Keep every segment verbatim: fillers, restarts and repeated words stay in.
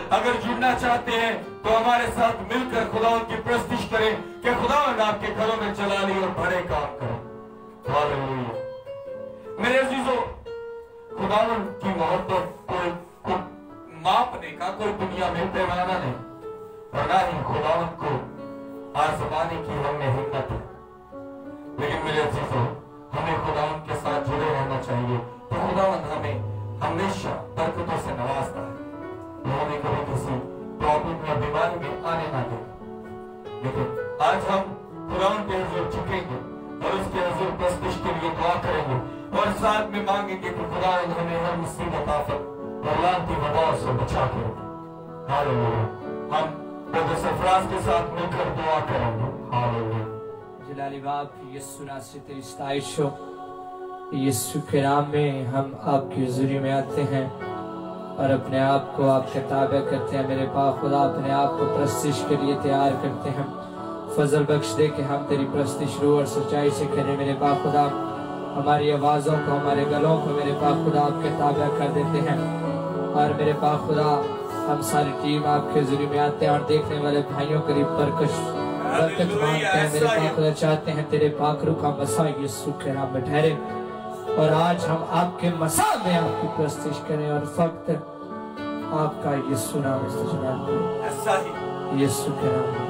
अगर जुड़ना चाहते हैं तो हमारे साथ मिलकर खुदावन की प्रस्तुति करें कि खुदावन आपके घरों में जलाली और बड़े काम करें। हालेलुया। मेरे अजीजों, खुदावन की मोहब्बत कोई को मापने का कोई दुनिया में पैमाना नहीं, और ना ही खुदावन को आजमाने की हमें हिम्मत है। लेकिन मेरे अजीजों, हमें खुदावन के साथ जुड़े रहना चाहिए, तो खुदावन हमें हमेशा बरकतों से नवाजता है। वो हमें कभी किसी प्रॉब्लम या बीमारी में आने ना दे। लेकिन आज हम खुदावन के हुजूर झुकेंगे और उसके हुजूर प्रस्तुति के लिए दुआ करेंगे और साथ में मांगेंगे कि खुदावन हमें हर मुसीबत आफत और लानती वबाओं से बचा के रखे। हालेलुया। हम ब्रदर सरफराज के साथ मिलकर दुआ करेंगे। हालेलुया। जलाली बाप यीशु नासरी तेरी सताइश हो। यीशु के नाम में हम आपकी हुजूरी में आते हैं और अपने आप को आपके ताबे करते हैं। मेरे पाक खुदा अपने आप को प्रस्तुति के लिए तैयार करते हैं। फजल बख्श दे के हम तेरी प्रस्तुति शुरू और सच्चाई से करें। मेरे पाक खुदा हमारी आवाज़ों को, हमारे गलों को मेरे पाक खुदा आपके ताबे कर देते हैं। और मेरे पाक खुदा हम सारी टीम आपके हुजूरी में आते हैं और देखने वाले भाइयों करीब बरकत बरकत मांगते हैं। मेरे पाक खुदा चाहते हैं तेरे पाक रूह का मसा यीशु के नाम में ठहरे और आज हम आपके मसा में आपकी प्रस्तुति करें और फक्त आपका यीशु नाम इस्तेमाल करें। ऐसा ही यीशु के नाम में।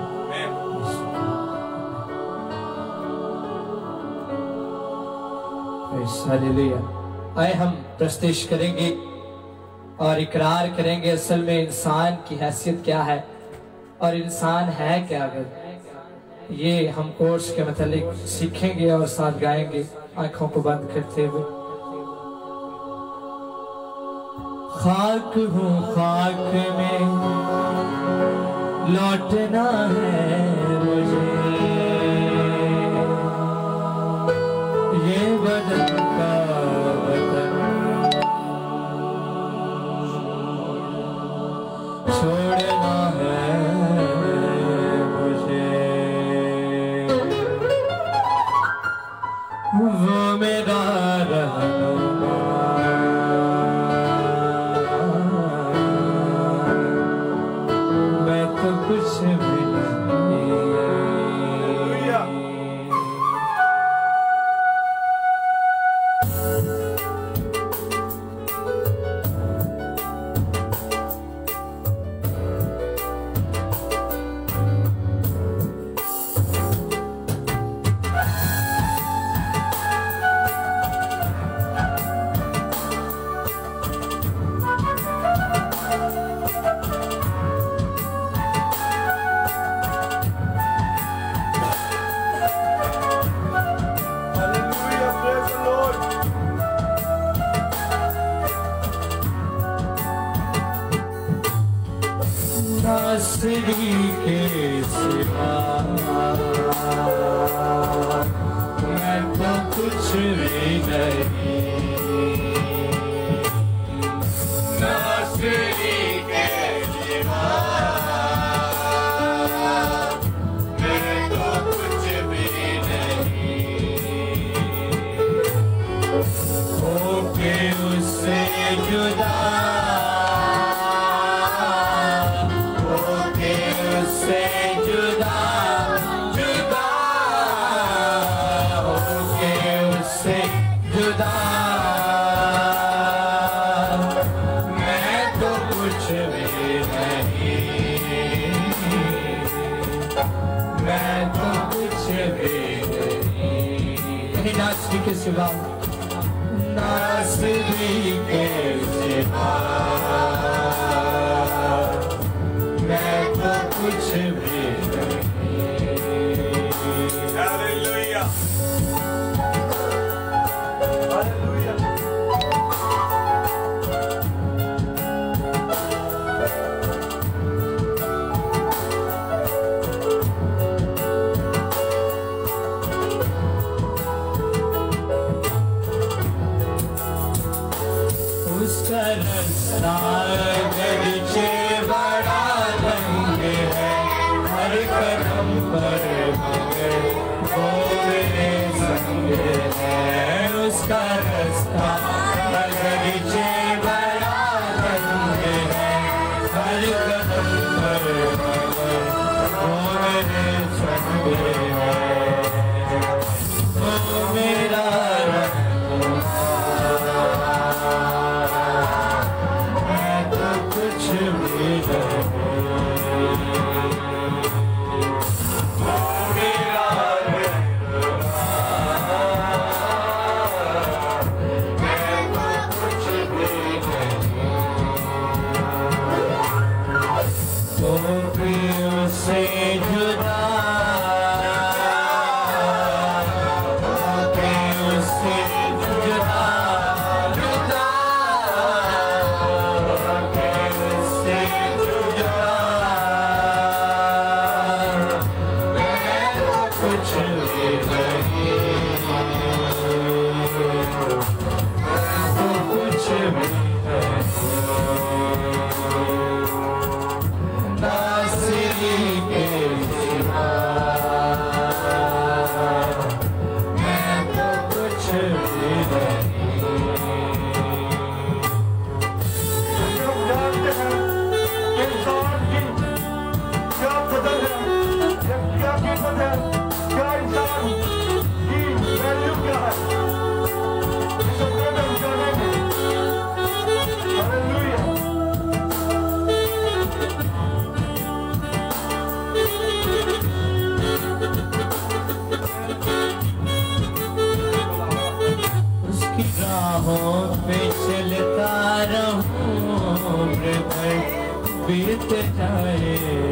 हालेलुया। आए हम प्रस्तुति करेंगे और इकरार करेंगे असल में इंसान की हैसियत क्या है और इंसान है क्या। अगर ये हम कोर्स के मतलब सीखेंगे और साथ गाएंगे आंखों को बंद करते हुए। खाक हूँ खाक में लौटना है मुझे, ये बदन का बदन छोड़ना है मुझे, वो मेरा रहनुमा मैं तो कुछ भी नहीं। नासरी के सिवा मैं तो कुछ भी नहीं, नासरी के सिवा मैं तो कुछ भी नहीं, होके उससे जुदा से जुदा जुदा होके उससे जुदा मैं तो कुछ भी नहीं, मैं तो कुछ भी नहीं। नासरी के सिवा नासरी के सिवा मैं तो कुछ भी नहीं। हालेलुया। हालेलुया। उसका रास्ता बीत जाए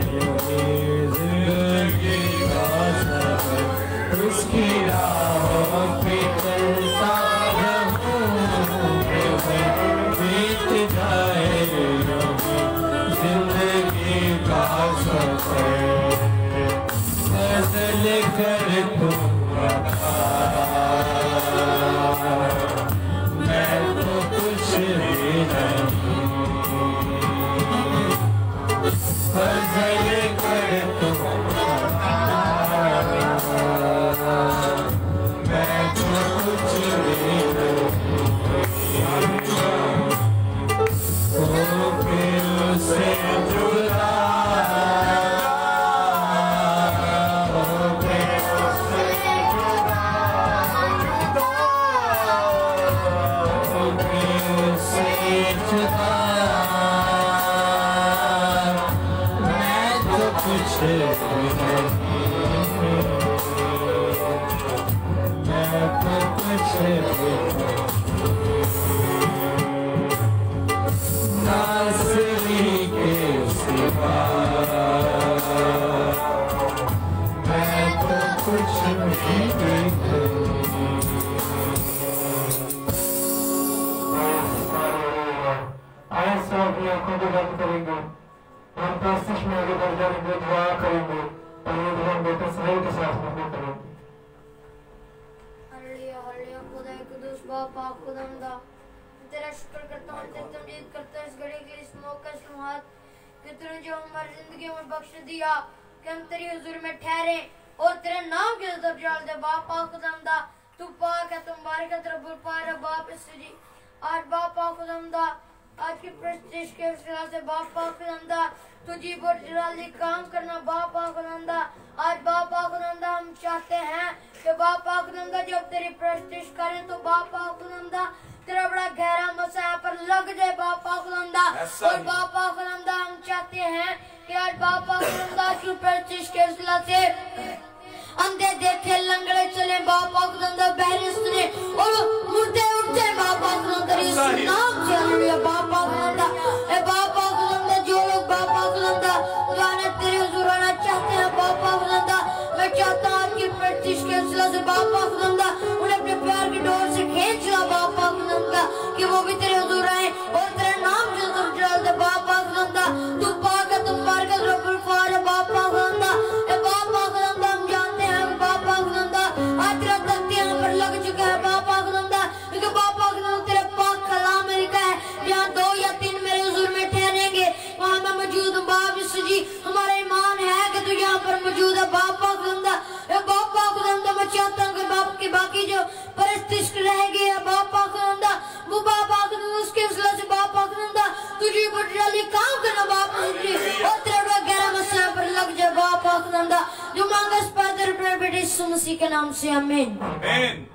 जिंदगी का सफर उसकी राहों पे चलता रहूं बीत जाए जिंदगी का सफर बदल कर तुम मैं तो कुछ भी नहीं फजल कर तुम मैं तो कुछ भी हो फिर से जुदा हो फिर से जुदा हो फिर से जुदा कुछ भी नहीं मैं तो कुछ भी नाज़री के सिवा मैं तो कुछ भी नहीं। आए सब आंखों को बंद करेंगे, हम प्रस्तुत में आगे बढ़ जाएंगे, दुआ करेंगे और ये दुआ बेटे सही के साथ में करेंगे। हालेलुया हालेलुया खुदा कुदूस बाप पाक खुदावंदा तेरा शुक्र करता हूँ, तेरी तमजीद करता हूँ इस घड़ी के इस मौके इस लम्हात कि तूने जो हमारी जिंदगी में बख्श दिया कि हम तेरी हुजूर में ठहरे और तेरे नाम के इज्जत डाल दे। बाप पाक खुदावंदा तू पाक है, तुम बारिक है, तेरा बुरपार है बाप इससे जी। आज बाप पाक खुदावंदा आज की प्रस्तिश के वसीला से बाप पाक खुदावंदा तुझी पर जलाली काम करना बाप पाक खुदावंदा। आज बाप पाक खुदावंदा हम चाहते हैं कि बाप पाक खुदावंदा जब तेरी प्रस्तिश करें तो बाप पाक खुदावंदा तेरा बड़ा गहरा मसाया पर लग जाए बाप पाक खुदावंदा। और बाप पाक खुदावंदा हम चाहते हैं कि आज बाप पाक खुदावंदा की प्रस्तिश के वसीला से अंधे देखे, लंगड़े चले बाप पाक खुदावंदा, बहरे सुने और मुर्दे उठे बाप पाक खुदावंदा इस नाम से। हालेलुया बाप पाक खुदावंदा ए बाप पाक खुदावंदा जो लोग बाप पाक खुदावंदा जाने तेरे हुजूर आना चाहते हैं बाप पाक खुदावंदा, मैं चाहता हूं आपकी प्रस्तिश के वसीला से बाप पाक खुदावंदा उन्हें अपने प्यार की डोर से खींच ला बाप पाक खुदावंदा कि वो भी तेरे हुजूर आए और तेरे नाम से तुम जलाल दे बाप पाक खुदावंदा। तू पाक है, तुम बारिक है, रब्बुल फार है बाप पाक खुदावंदा ए बाप पाक खुदावंदा हम जानते हैं बाप पाक खुदावंदा आज तेरा तख्त यहाँ पर लग चुका है बाप पाक खुदावंदा, क्योंकि बाप पाक खुदावंदा तेरे पाक कलाम में लिखा है जहाँ दो या तीन मेरे हुजूर में ठहरेंगे वहाँ मैं मौजूद हूँ बाप यीशु जी। हमारा ईमान है कि तू यहाँ पर मौजूद है बाप पाक खुदावंदा ए बाप पाक खुदावंदा मैं चाहता हूँ कि बाप के बाकी जो परस्तिश रह गए है बाप पाक खुदावंदा वो बाप पाक खुदावंदा उसके वसीला से बाप पाक खुदावंदा तुझे पर जलाली काम करना बाप यीशु जी और तेरा मसीह के नाम से आमीन। आमीन।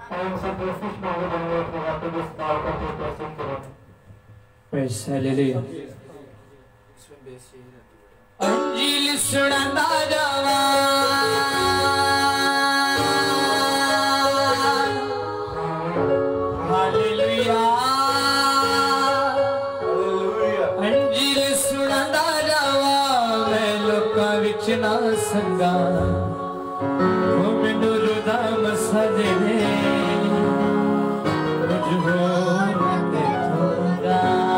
हालेलुया। अंजील सुनांदा जावा हालेलुया अंजील सुनांदा जावा मैं लोकां विच ना संगा ओ मैनू रुदा मसा दे दे कुछ होर ते थोड़ा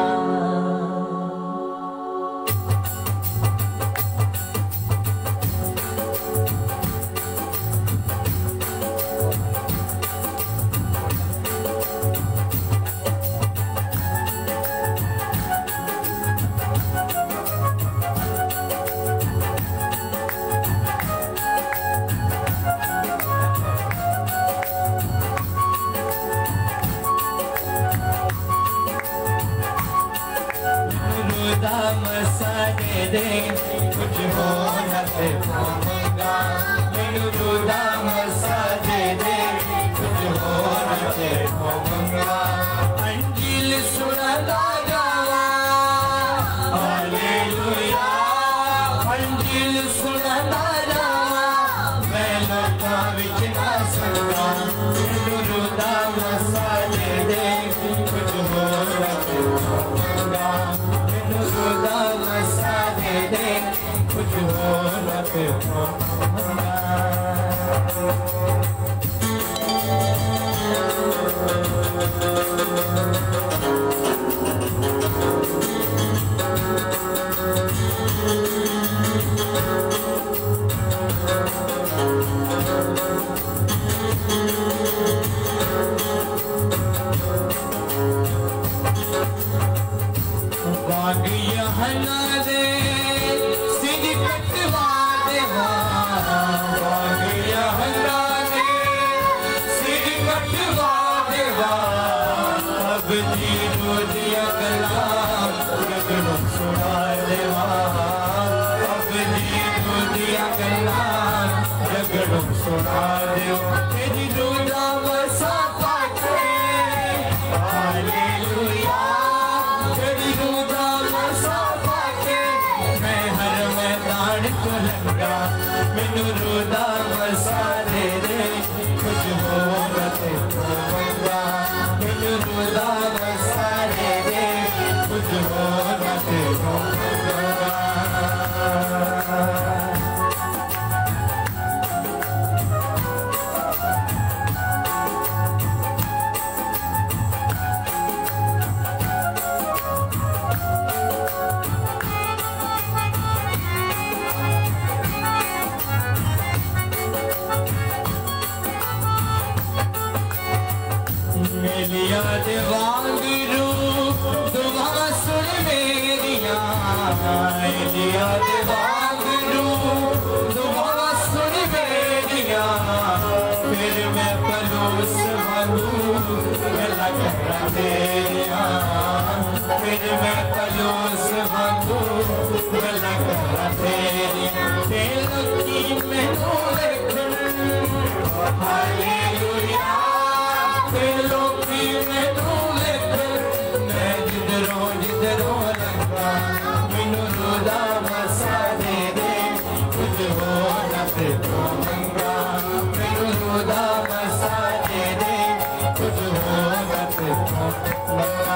दे कुछ हो न ते मंगा मैनू रुदा मसा दे दे कुछ हो न ते मंगा अंजील सुनांदा जावा हालेलुया अंजील सुनांदा जावा मैं लोकां विच ना संगा मैनू रुदा मसा दे दे कुछ हो न ते मंगा मैनू रुदा मसा दे दे कुछ हो न ते मंगा बागिया हना दे सिर कटवा दे बागिया हना दे सिर कटवा दे अब जी रोजिया गला रगड़ो सुना दे अब जी रोजिया गला रगड़ो सुना दे तेरी रोजा बसा पाके हालेलुया तेरी रोजा बसा पाके मैं हर मैदान को लंगा मैनू रोजा बसा दे दे कुछ हो न ते मंगा मैनू रोजा बसा दे दे कुछ हो न ते मंगा मेलिया दे वांगरू दुआ सुन मेरिया मेलिया दे वांगरू दुआ सुन मेरिया फिर मैं परोस वांगू गला करा तेरिया फिर मैं परोस वांगू गला करा तेरिया तेरे की मैनू देखन हालेलुया लोग भी मैनू लेकर मैं जिधरों जिधरों लगा मैनू रोजा मसा दे दे कुछ हो न ते मंगा मैनू रोजा मसा दे दे कुछ हो न ते मंगा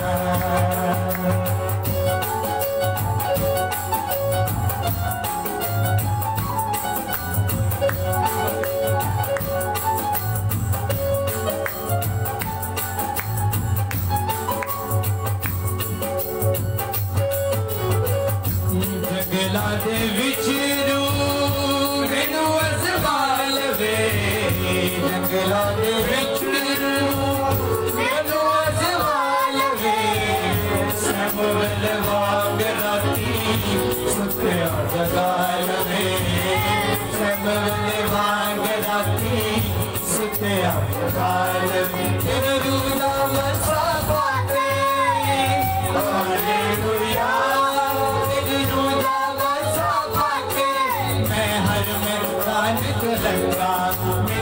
जगला दे विचरू मैनू अज़माल वे जगला दे विचरू मैनू अज़माल वे सबल वांग राती सुत्या जगाल वे सबल वांग राती सुत्या जगाल वे तेरे रूदा मसा पाके हालेलुया मैं हर मैदान को लंगा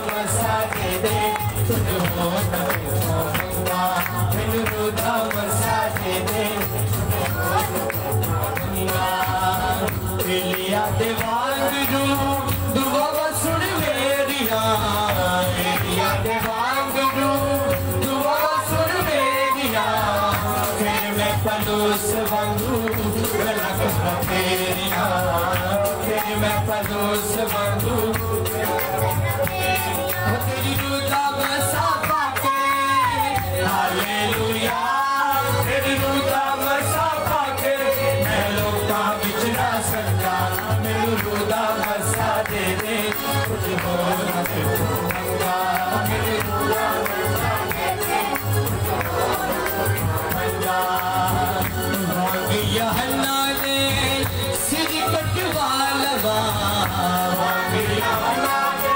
मसा दे दे तुझको नबी मोहम्मा मैनू रुदा मसा दे दे लिया दे वांगरू दुआ सुन मेरिया लिया दे वांगरू दुआ सुन मेरिया फिर मैं पलूस वांगू गला कर तेरिया फिर मैं पलूस वांगू तेरी रुदा बसा पाके हालेलुया तेरी रुदा बसा पाके मैं लोका विच ना सकता मैनू रुदा बसा दे दे कुछ होर ना दे मंगा मेरी रुदा बसा दे दे कुछ होर मंगा वांगी यहन्ना ने सिर कटवा लवा वांगी यहन्ना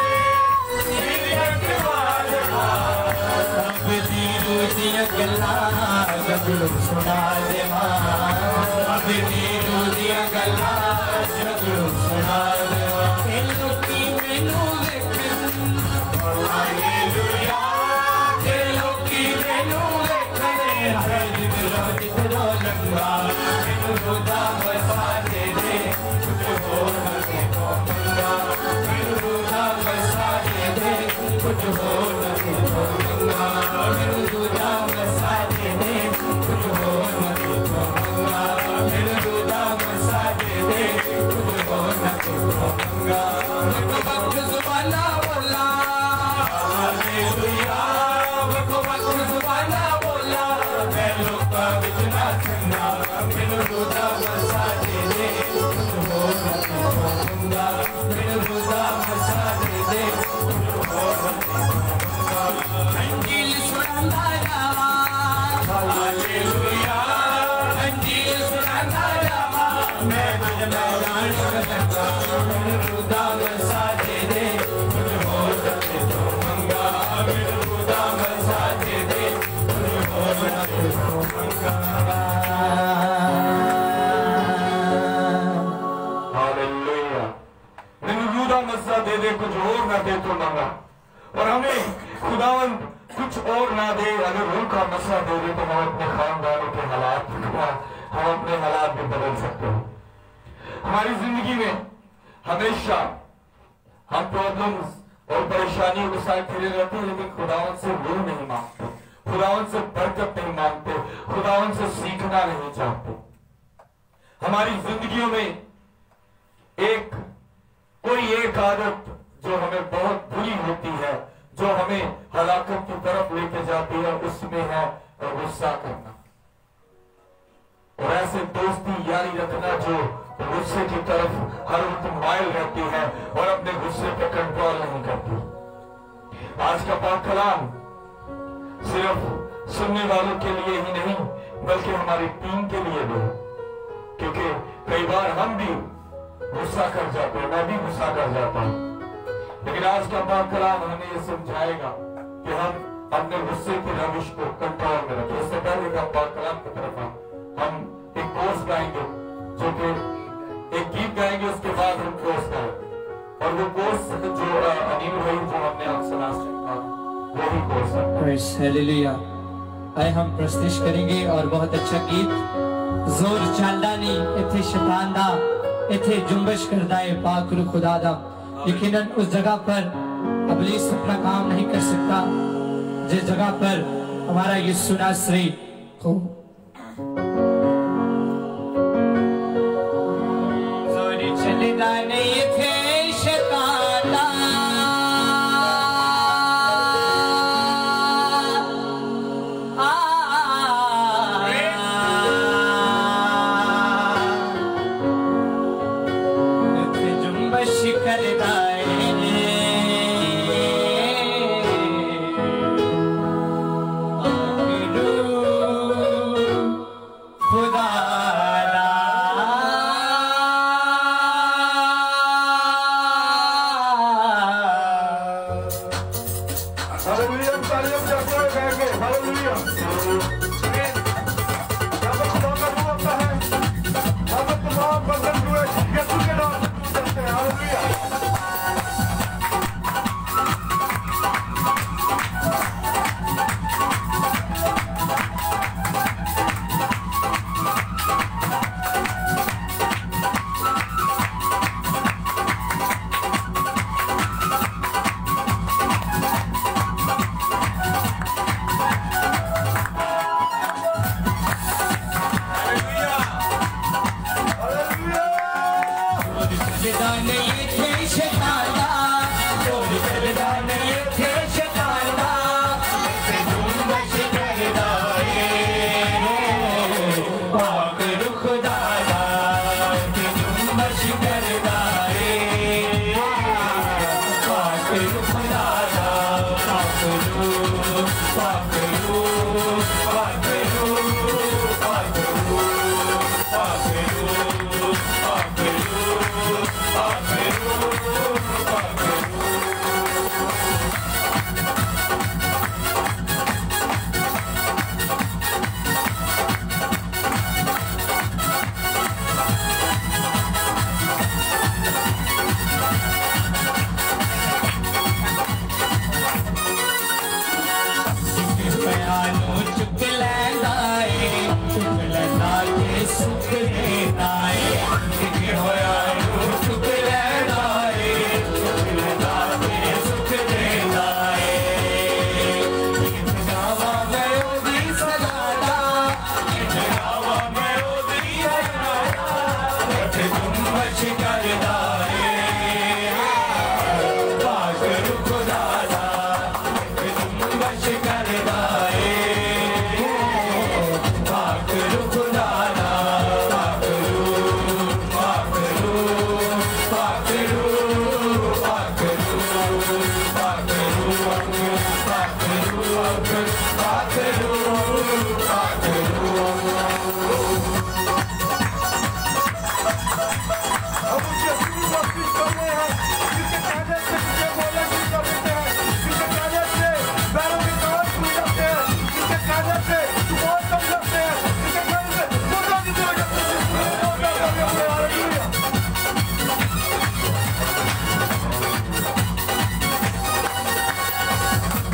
दिया गला गगड़ू सुना दे अब नीरू दिया गला गगड़ू सुना दे लोकी मैनू देखन हालेलुया लोकी मैनू देखन हर दिलो दिलो लंगा मैनू रुदा बसा दे दे कुछ होर ना दे मंगा मैनू रुदा बसा दे दे कुछ होर ना दे मंगा मैनू रुदा बसा दे दे कुछ होर ना दे मंगा मैनू रुदा बसा दे दे कुछ होर ना दे मंगा वको वक्त जुबाना बोला हालेलुया वको वक्त जुबाना बोला मैं लोका विच ना चंगा मैनू रुदा बसा दे दे कुछ होर ना दे मंगा मैनू रुदा बसा दे दे कुछ होर ना दे मंगा अंजील सुनांदा जावा हालेलुया अंजील सुनांदा जावा मैं भजना गान सकता मैनू रुदा बसा दे दे कुछ होर ना दे मंगा मैनू रुदा बसा दे दे कुछ होर ना दे मंगा हालेलुया मैनू रुदा मसा दे दे कुछ और ना दे तो मंगा। और हमें खुदावंद कुछ और ना दे अगर उनका मसा दे दे तो हम अपने खानदानों के हालात हम अपने हालात भी बदल सकते हैं। हमारी जिंदगी में हमेशा हम प्रॉब्लम्स और परेशानियों के साथ खड़े रहते हैं लेकिन खुदावंद से वो नहीं मांगते, खुदावंद से बरकत नहीं मांगते, खुदावंद से सीखना नहीं चाहते। हमारी जिंदगियों में एक कोई एक आदत जो हमें बहुत बुरी होती है, जो हमें हलाकत की तरफ लेके जाती है, उसमें है गुस्सा करना और ऐसे दोस्ती यारी रखना जो गुस्से की तरफ हर वक्त माइल रहती है और अपने गुस्से पे कंट्रोल नहीं करती। आज का पाक कलाम सिर्फ सुनने वालों के लिए ही नहीं बल्कि हमारी टीम के लिए भी, क्योंकि कई बार हम भी गुस्सा कर जाते हैं, मैं भी गुस्सा कर जाता हूं, लेकिन आज का पाक कलाम हमें ये समझाएगा कि हम अपने गुस्से की रविश को कंट्रोल में रखें। इससे पहले का पाक कलाम की तरफ हम हम एक कोर्स गाएंगे, जो कि एक गीत गाएंगे, उसके बाद हम कोर्स गाएंगे और वो कोर्स जो अनिल भाई जो हमने आपसे लास्ट कहा वही कोर्स है। Praise hallelujah. आए हम प्रस्तुत करेंगे और बहुत अच्छा गीत जोर चांदानी इथे शैतान दा इथे जुम्बश करदा है पाक रू खुदा दा। यकीनन उस जगह पर इब्लीस अपना काम नहीं कर सकता जिस जगह पर हमारा यीशु नासरी को जोर चलदा नहीं इथे शैतान दा Hallelujah.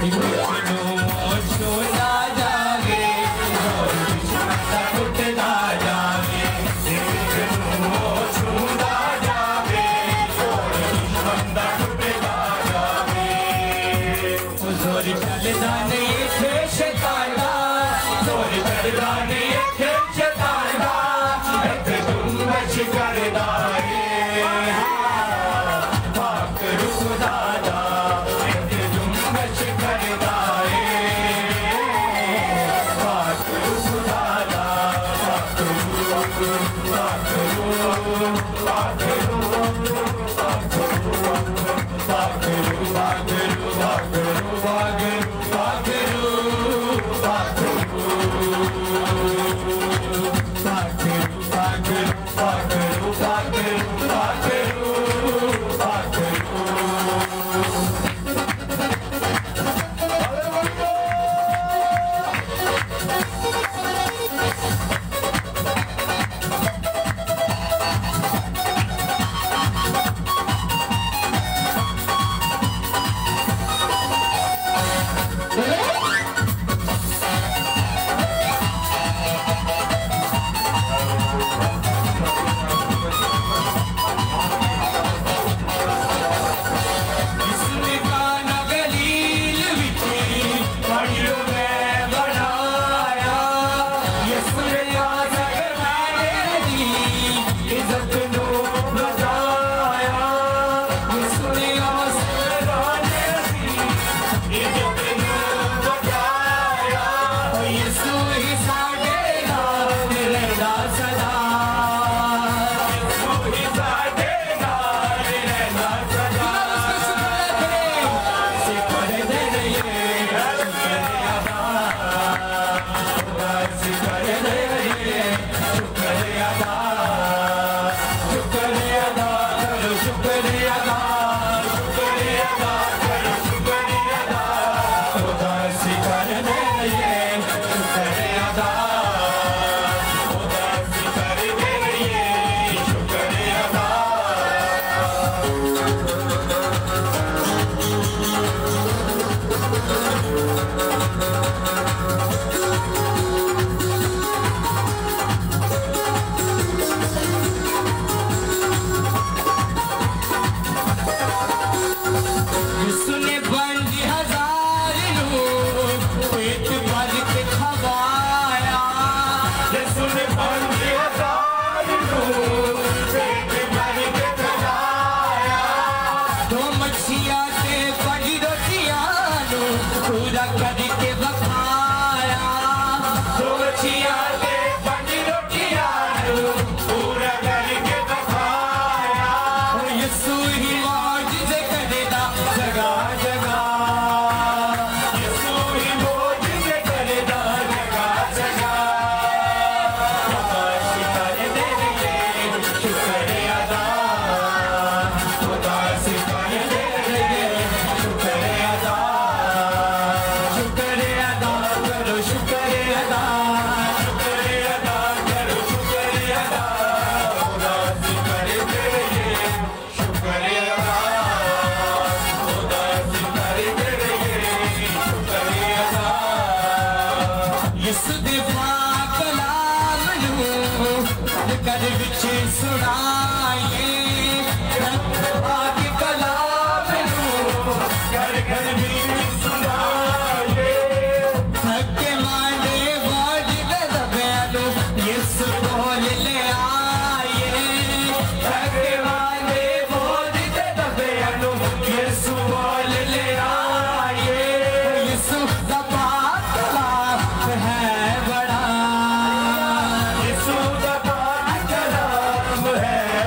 है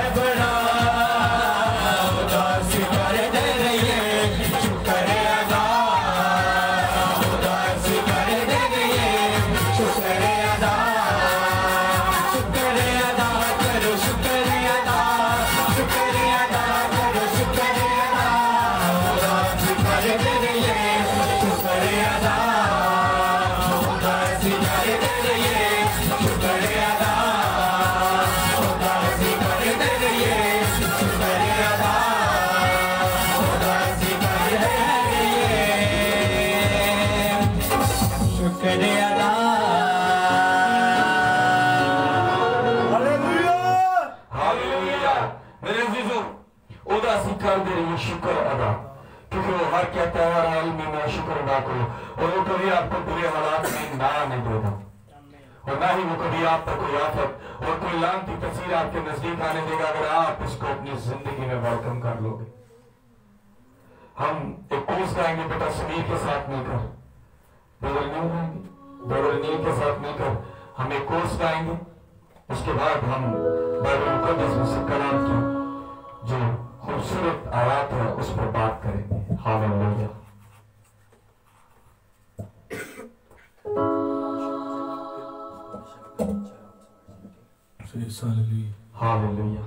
शुक्र अदा हालेलुया हालेलुया। मेरे अजीजों उदा सी कर दे रही शुक्र अदा, क्योंकि वो हर कहता है हर हाल में मैं शुक्र अदा करूं, और वो कभी आपको बुरे हालात में ना आने देगा, और ना ही वो कभी आप पर कोई आफत और कोई लानती तस्वीर आपके नजदीक आने देगा, अगर आप इसको अपनी जिंदगी में वेलकम कर लोगे। हम एक कोर्स गाएंगे बेटा समीर के साथ मिलकर, ब्रदर नील गाएंगे, ब्रदर नील के साथ मिलकर हम एक कोर्स गाएंगे। उसके बाद हम बाइबल मुकद्दस में से कलाम की जो खूबसूरत आयात है उस पर बात करेंगे। Hallelujah hallelujah.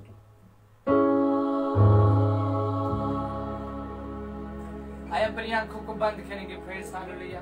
आइए अपनी आंखों को बंद करेंगे, प्रेज़ हालेलुया।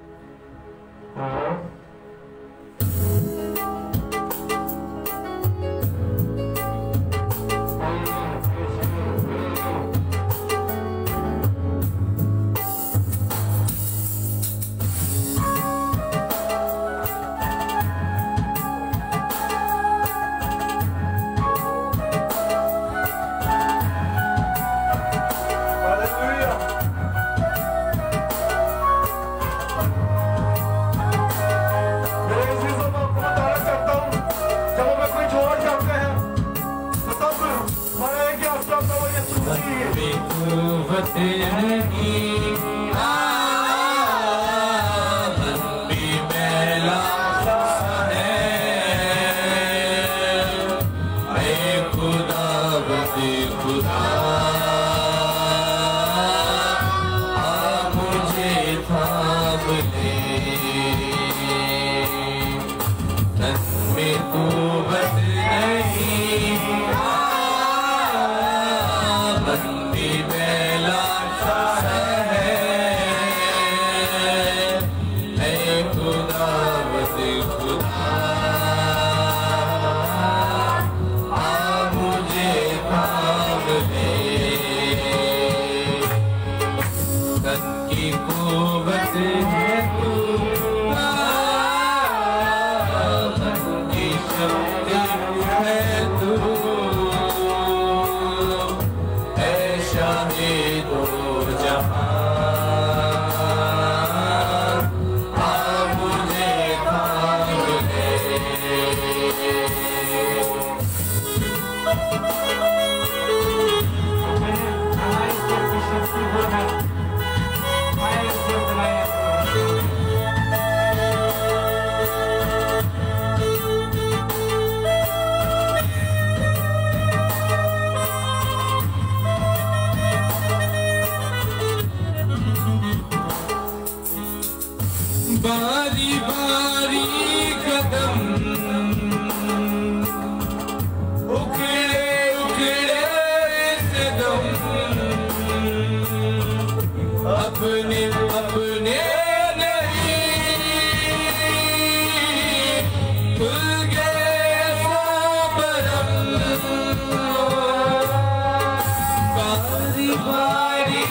बारी बारी कदम उखड़े उखड़े कदम अपने अपने नहीं खुल गए साबरम बारी बारी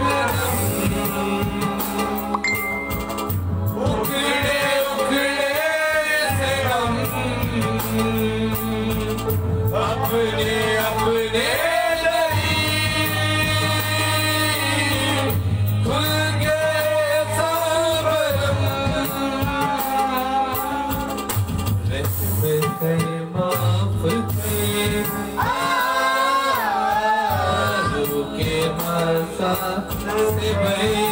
अपने अपने खुल गए साबरम रहम कर माफ कर आलू के मसा से भरे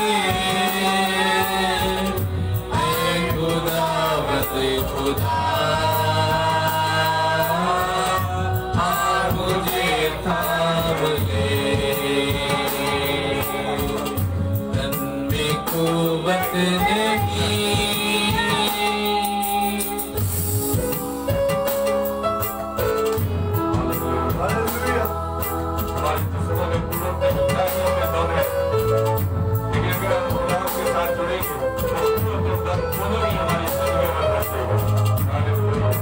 खुदावत खुदा कुव्वत नहीं हालेलुया। हमारी तस्वीरों में पूर्ण तैयारियों में दम है, लेकिन अगर हम खुदा के साथ जुड़ेंगे तो पूर्ण दम दोनों ही हमारी जिंदगी में बरसेगा। हालेलुया।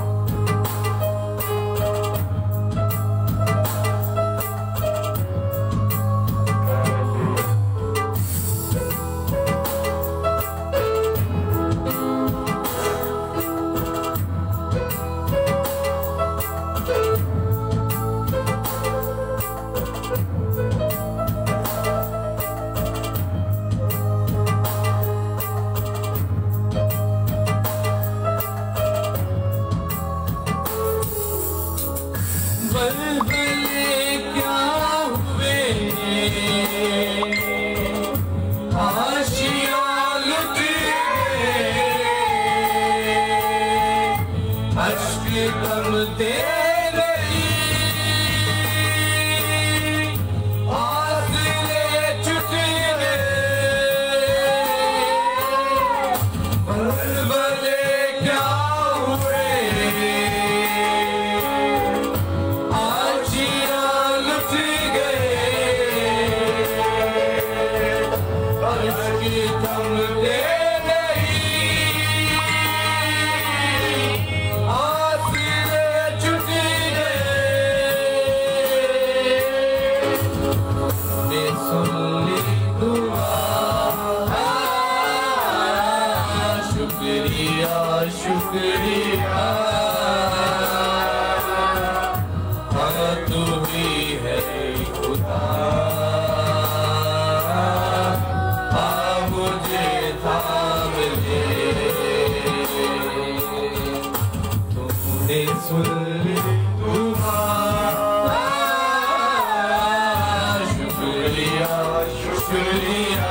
आशिकी थमते शुक्रिया हाँ तू ही है खुदा हाँ मुझे थाम ले तुमने सुन ली दुआ शुक्रिया शुक्रिया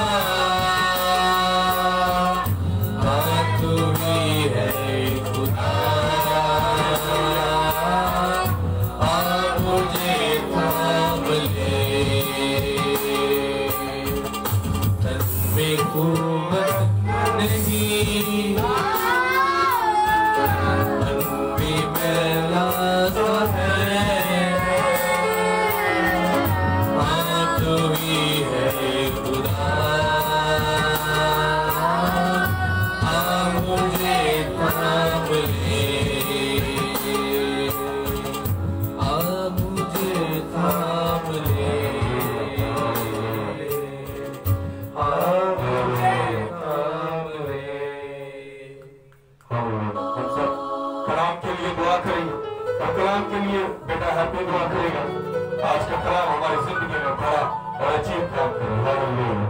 कलाम के लिए बेटा हैप्पी दुआ करेगा। आज का कलाम हमारी जिंदगी में बड़ा और अजीब काम करे। हालेलुया।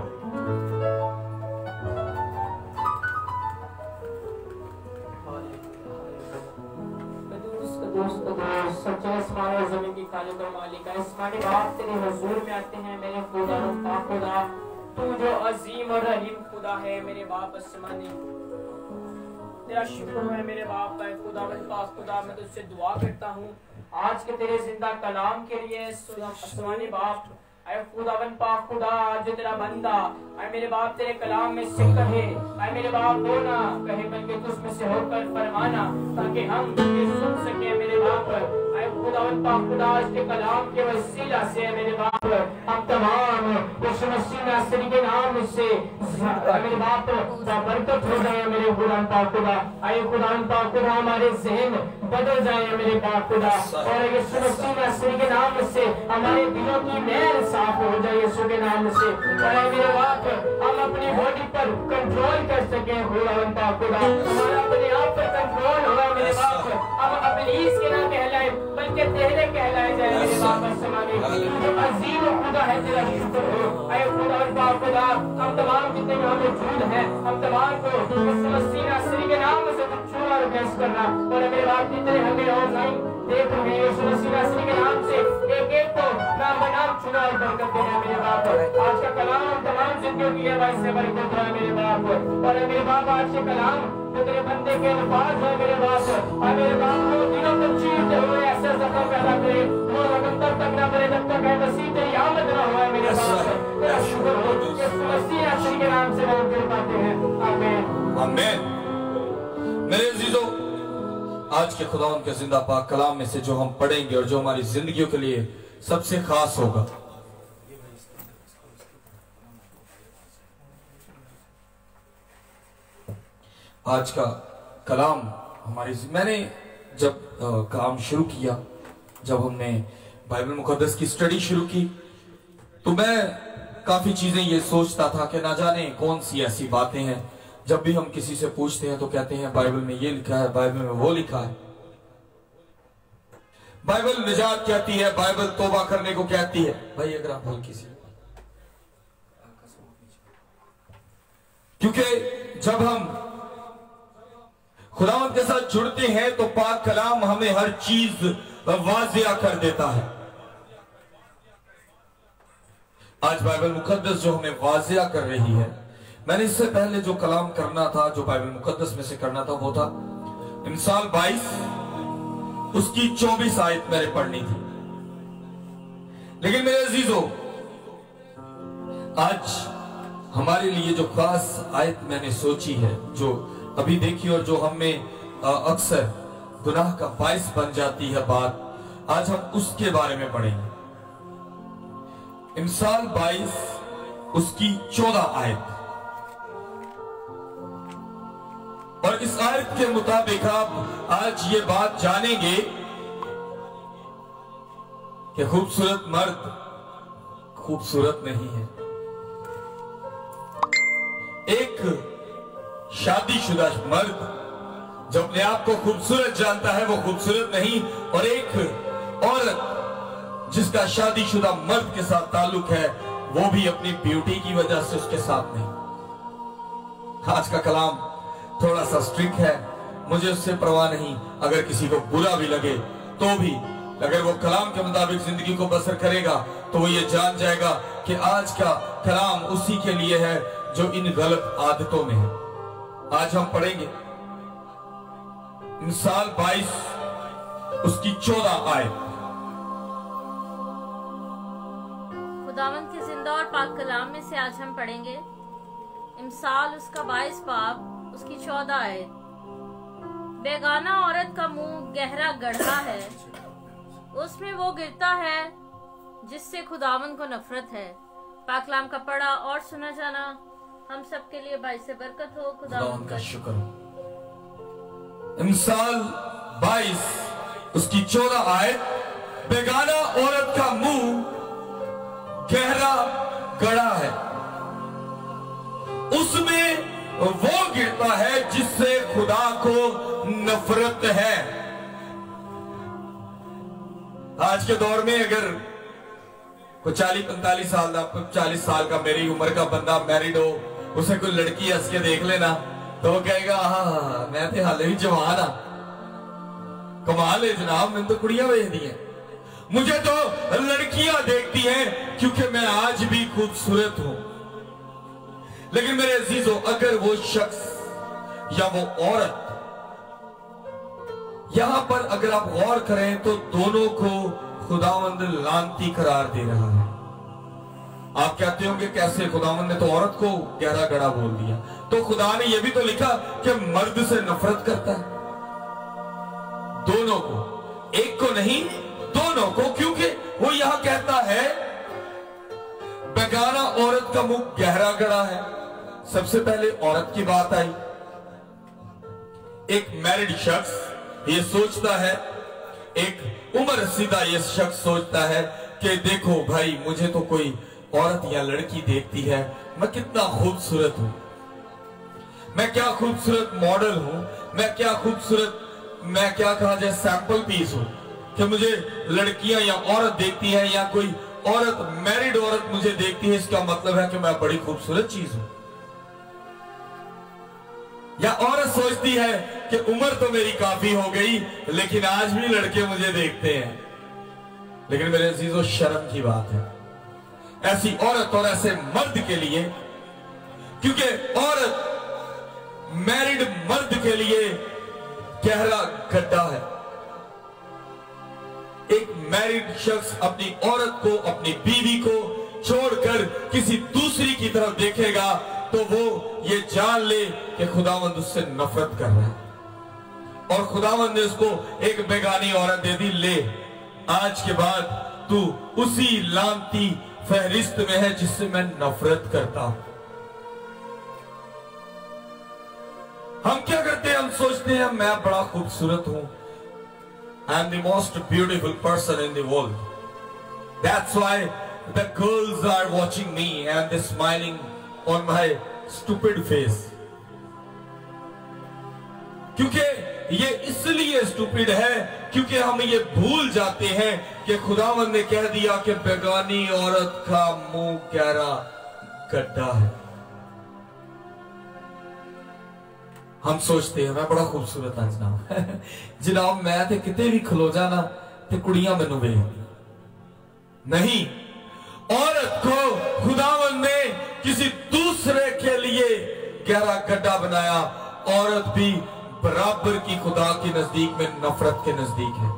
सच्चे आसमान और ज़मीन की खालिक और मालिक है, इस मानी बाप तेरे हुजूर में आते हैं मेरे खुदा और पाक खुदा, तू जो अजीम और रहीम खुदा है मेरे बाप आसमानी, तेरा शुक्र है मेरे बाप का खुदा मेरे पास खुदा, मैं तुझसे दुआ करता हूँ आज के तेरे जिंदा कलाम के लिए आसमानी बाप, ऐ खुदावन पाक खुदा जो तेरा बंदा ऐ मेरे बाप तेरे कलाम में से कहे, ऐ मेरे बाप वो ना कहे बल्कि तुझ में से होकर फरमाना, ताकि हम ये सुन सके मेरे बाप, ऐ खुदावन पाक खुदा आज के कलाम के वसीला से मेरे बाप हम तमाम यीशु मसीह नासरी के नाम से मेरे बाप बरकत हो जाए मेरे खुदावन पाक खुदा, ऐ खुदावन पाक खुदा हमारे ज़हन बदल जाए मेरे पाक खुदा, और यीशु मसीह नासरी के नाम से हमारे दिलों की मैल साफ हो जाए यीशु के नाम से, और मेरे बाप हम अपनी बॉडी पर कंट्रोल कर सके खुदावन पाक खुदा, हमारा अपने आप पर कंट्रोल होगा मेरे बाप, हम इब्लीस के ना कहलाए बल्कि तेरे कहलाए जाए मेरे बाप आसमानी, जो अजीम खुदा है तेरा शुक्र हो, ऐ खुदावन पाक खुदा हम तमाम जितने यहाँ मौजूद हैं हम तमाम को यीशु मसीह नासरी के नाम से छूना और ब्लेस करना, और मेरे बाप जितने हमें ऑनलाइन देख रहे हैं यीशु मसीह नासरी के नाम से एक एक को नाम बनाम चुना और बरकत देना मेरे बाप, आज का कलाम तमाम जिंदगियों की आवाज़ से बरकत है मेरे बाप, और मेरे बाप आज के कलाम जो तेरे बंदे के अल्फाज है मेरे बाप, और मेरे बाप को दिलों को चीरते हुए ऐसा जख्म पैदा करे वो रकम तब तक ना करे जब तक है मसीह तेरी आमद ना हो मेरे बाप, तेरा शुक्र हो यीशु मसीह नासरी के नाम से मांग कर पाते हैं, आमीन आमीन। मेरे अजीजों, आज के खुदा के जिंदा पाक कलाम में से जो हम पढ़ेंगे और जो हमारी जिंदगियों के लिए सबसे खास होगा, आज का कलाम हमारी, मैंने जब आ, काम शुरू किया, जब हमने बाइबल मुकद्दस की स्टडी शुरू की, तो मैं काफी चीजें ये सोचता था कि ना जाने कौन सी ऐसी बातें हैं, जब भी हम किसी से पूछते हैं तो कहते हैं बाइबल में ये लिखा है, बाइबल में वो लिखा है, बाइबल निजात कहती है, बाइबल तौबा करने को कहती है। भाई अगर आप बोल किसी, क्योंकि जब हम खुदावंद के साथ जुड़ते हैं तो पाक कलाम हमें हर चीज वाजिया कर देता है। आज बाइबल मुकद्दस जो हमें वाजिया कर रही है, मैंने इससे पहले जो कलाम करना था, जो बाइबल मुकद्दस में से करना था, वो था इमसाल बाईस, उसकी चौबीस आयत मैंने पढ़नी थी, लेकिन मेरे अजीजों आज हमारे लिए जो खास आयत मैंने सोची है, जो अभी देखी और जो हमें अक्सर गुनाह का बाइस बन जाती है बात, आज हम उसके बारे में पढ़ेंगे। इमसाल बाईस उसकी चौदह आयत। और इस आयत के मुताबिक आप आज ये बात जानेंगे कि खूबसूरत मर्द खूबसूरत नहीं है। एक शादीशुदा मर्द जो अपने आप को खूबसूरत जानता है वो खूबसूरत नहीं, और एक औरत जिसका शादीशुदा मर्द के साथ ताल्लुक है वो भी अपनी ब्यूटी की वजह से उसके साथ नहीं। आज का कलाम थोड़ा सा स्ट्रिक्ट है, मुझे उससे परवाह नहीं। अगर किसी को बुरा भी लगे तो भी, अगर वो कलाम के मुताबिक जिंदगी को बसर करेगा तो वो ये जान जाएगा कि आज का कलाम उसी के लिए है जो इन गलत आदतों में है। आज हम पढ़ेंगे मिसाल बाईस उसकी चौदह आयत। खुदावंद के जिंदा और पाक कलाम में से आज हम पढ़ेंगे मिसाल उसका बाईस बाब उसकी चौदह आयत। बेगाना औरत का मुंह गहरा गड्ढा है, उसमें वो गिरता है जिससे खुदावंद को नफरत है। पाक कलाम का पढ़ा और सुना जाना हम सब के लिए बाईस से बरकत हो। खुदावंद का शुक्र हो। मिसाल बाईस उसकी चौदह आयत। बेगाना औरत का मुंह गहरा गड़ा है, उसमें वो गिरता है जिससे खुदा को नफरत है। आज के दौर में अगर कोई चालीस पैंतालीस साल का चालीस साल का मेरी उम्र का बंदा मैरिड हो, उसे कोई लड़की हंस के देख लेना तो वो कहेगा हाँ मैं तो हाले भी जवान आ, कमाल है जनाब, मैंने तो कुड़ियां भेज दी हैं, मुझे तो लड़कियां देखती हैं क्योंकि मैं आज भी खूबसूरत हूं। लेकिन मेरे अजीजों, अगर वो शख्स या वो औरत, यहां पर अगर आप गौर करें तो दोनों को खुदावंद लानती करार दे रहा है। आप कहते होंगे कैसे, खुदावंद ने तो औरत को गहरा गड़ा बोल दिया, तो खुदा ने यह भी तो लिखा कि मर्द से नफरत करता है। दोनों को, एक को नहीं दोनों को, क्योंकि वो यहां कहता है बेगाना औरत का मुंह गहरा गड़ा है। सबसे पहले औरत की बात आई। एक मैरिड शख्स ये सोचता है, एक उम्र रसीदा ये शख्स सोचता है कि देखो भाई, मुझे तो कोई औरत या लड़की देखती है, मैं कितना खूबसूरत हूं, मैं क्या खूबसूरत मॉडल हूं, मैं क्या खूबसूरत, मैं क्या कहा जाए सैंपल पीस हूं कि मुझे लड़कियां या औरत देखती है, या कोई औरत मैरिड औरत मुझे देखती है, इसका मतलब है कि मैं बड़ी खूबसूरत चीज हूं। या औरत सोचती है कि उम्र तो मेरी काफी हो गई लेकिन आज भी लड़के मुझे देखते हैं। लेकिन मेरे अजीजों, शर्म की बात है ऐसी औरत और ऐसे मर्द के लिए, क्योंकि औरत मैरिड मर्द के लिए गहरा गड्ढा है। एक मैरिड शख्स अपनी औरत को, अपनी बीवी को छोड़कर किसी दूसरी की तरफ देखेगा तो वो ये जान ले कि खुदावंद उससे नफरत कर रहा है, और खुदावंद ने उसको एक बेगानी औरत दे दी, ले आज के बाद तू उसी लानती फहरिस्त में है जिससे मैं नफरत करता हूं। हम क्या करते हैं, हम सोचते हैं मैं बड़ा खूबसूरत हूं, I am the most beautiful person in the world, that's why the girls are watching me and they smiling on my stupid face. क्योंकि ये इसलिए स्टूपिड है क्योंकि हम ये भूल जाते हैं कि खुदावंद ने कह दिया कि बेगानी औरत का मुंह गहरा गड्ढा है। हम सोचते हैं मैं बड़ा खूबसूरत हाँ जनाब जनाब मैं तो किते भी खलो जाना तो कुड़ियां मैनू वेखदी नहीं। औरत को खुदावंद ने किसी दूसरे के लिए गहरा गड्ढा बनाया। औरत भी बराबर की खुदा के नजदीक में नफरत के नजदीक है।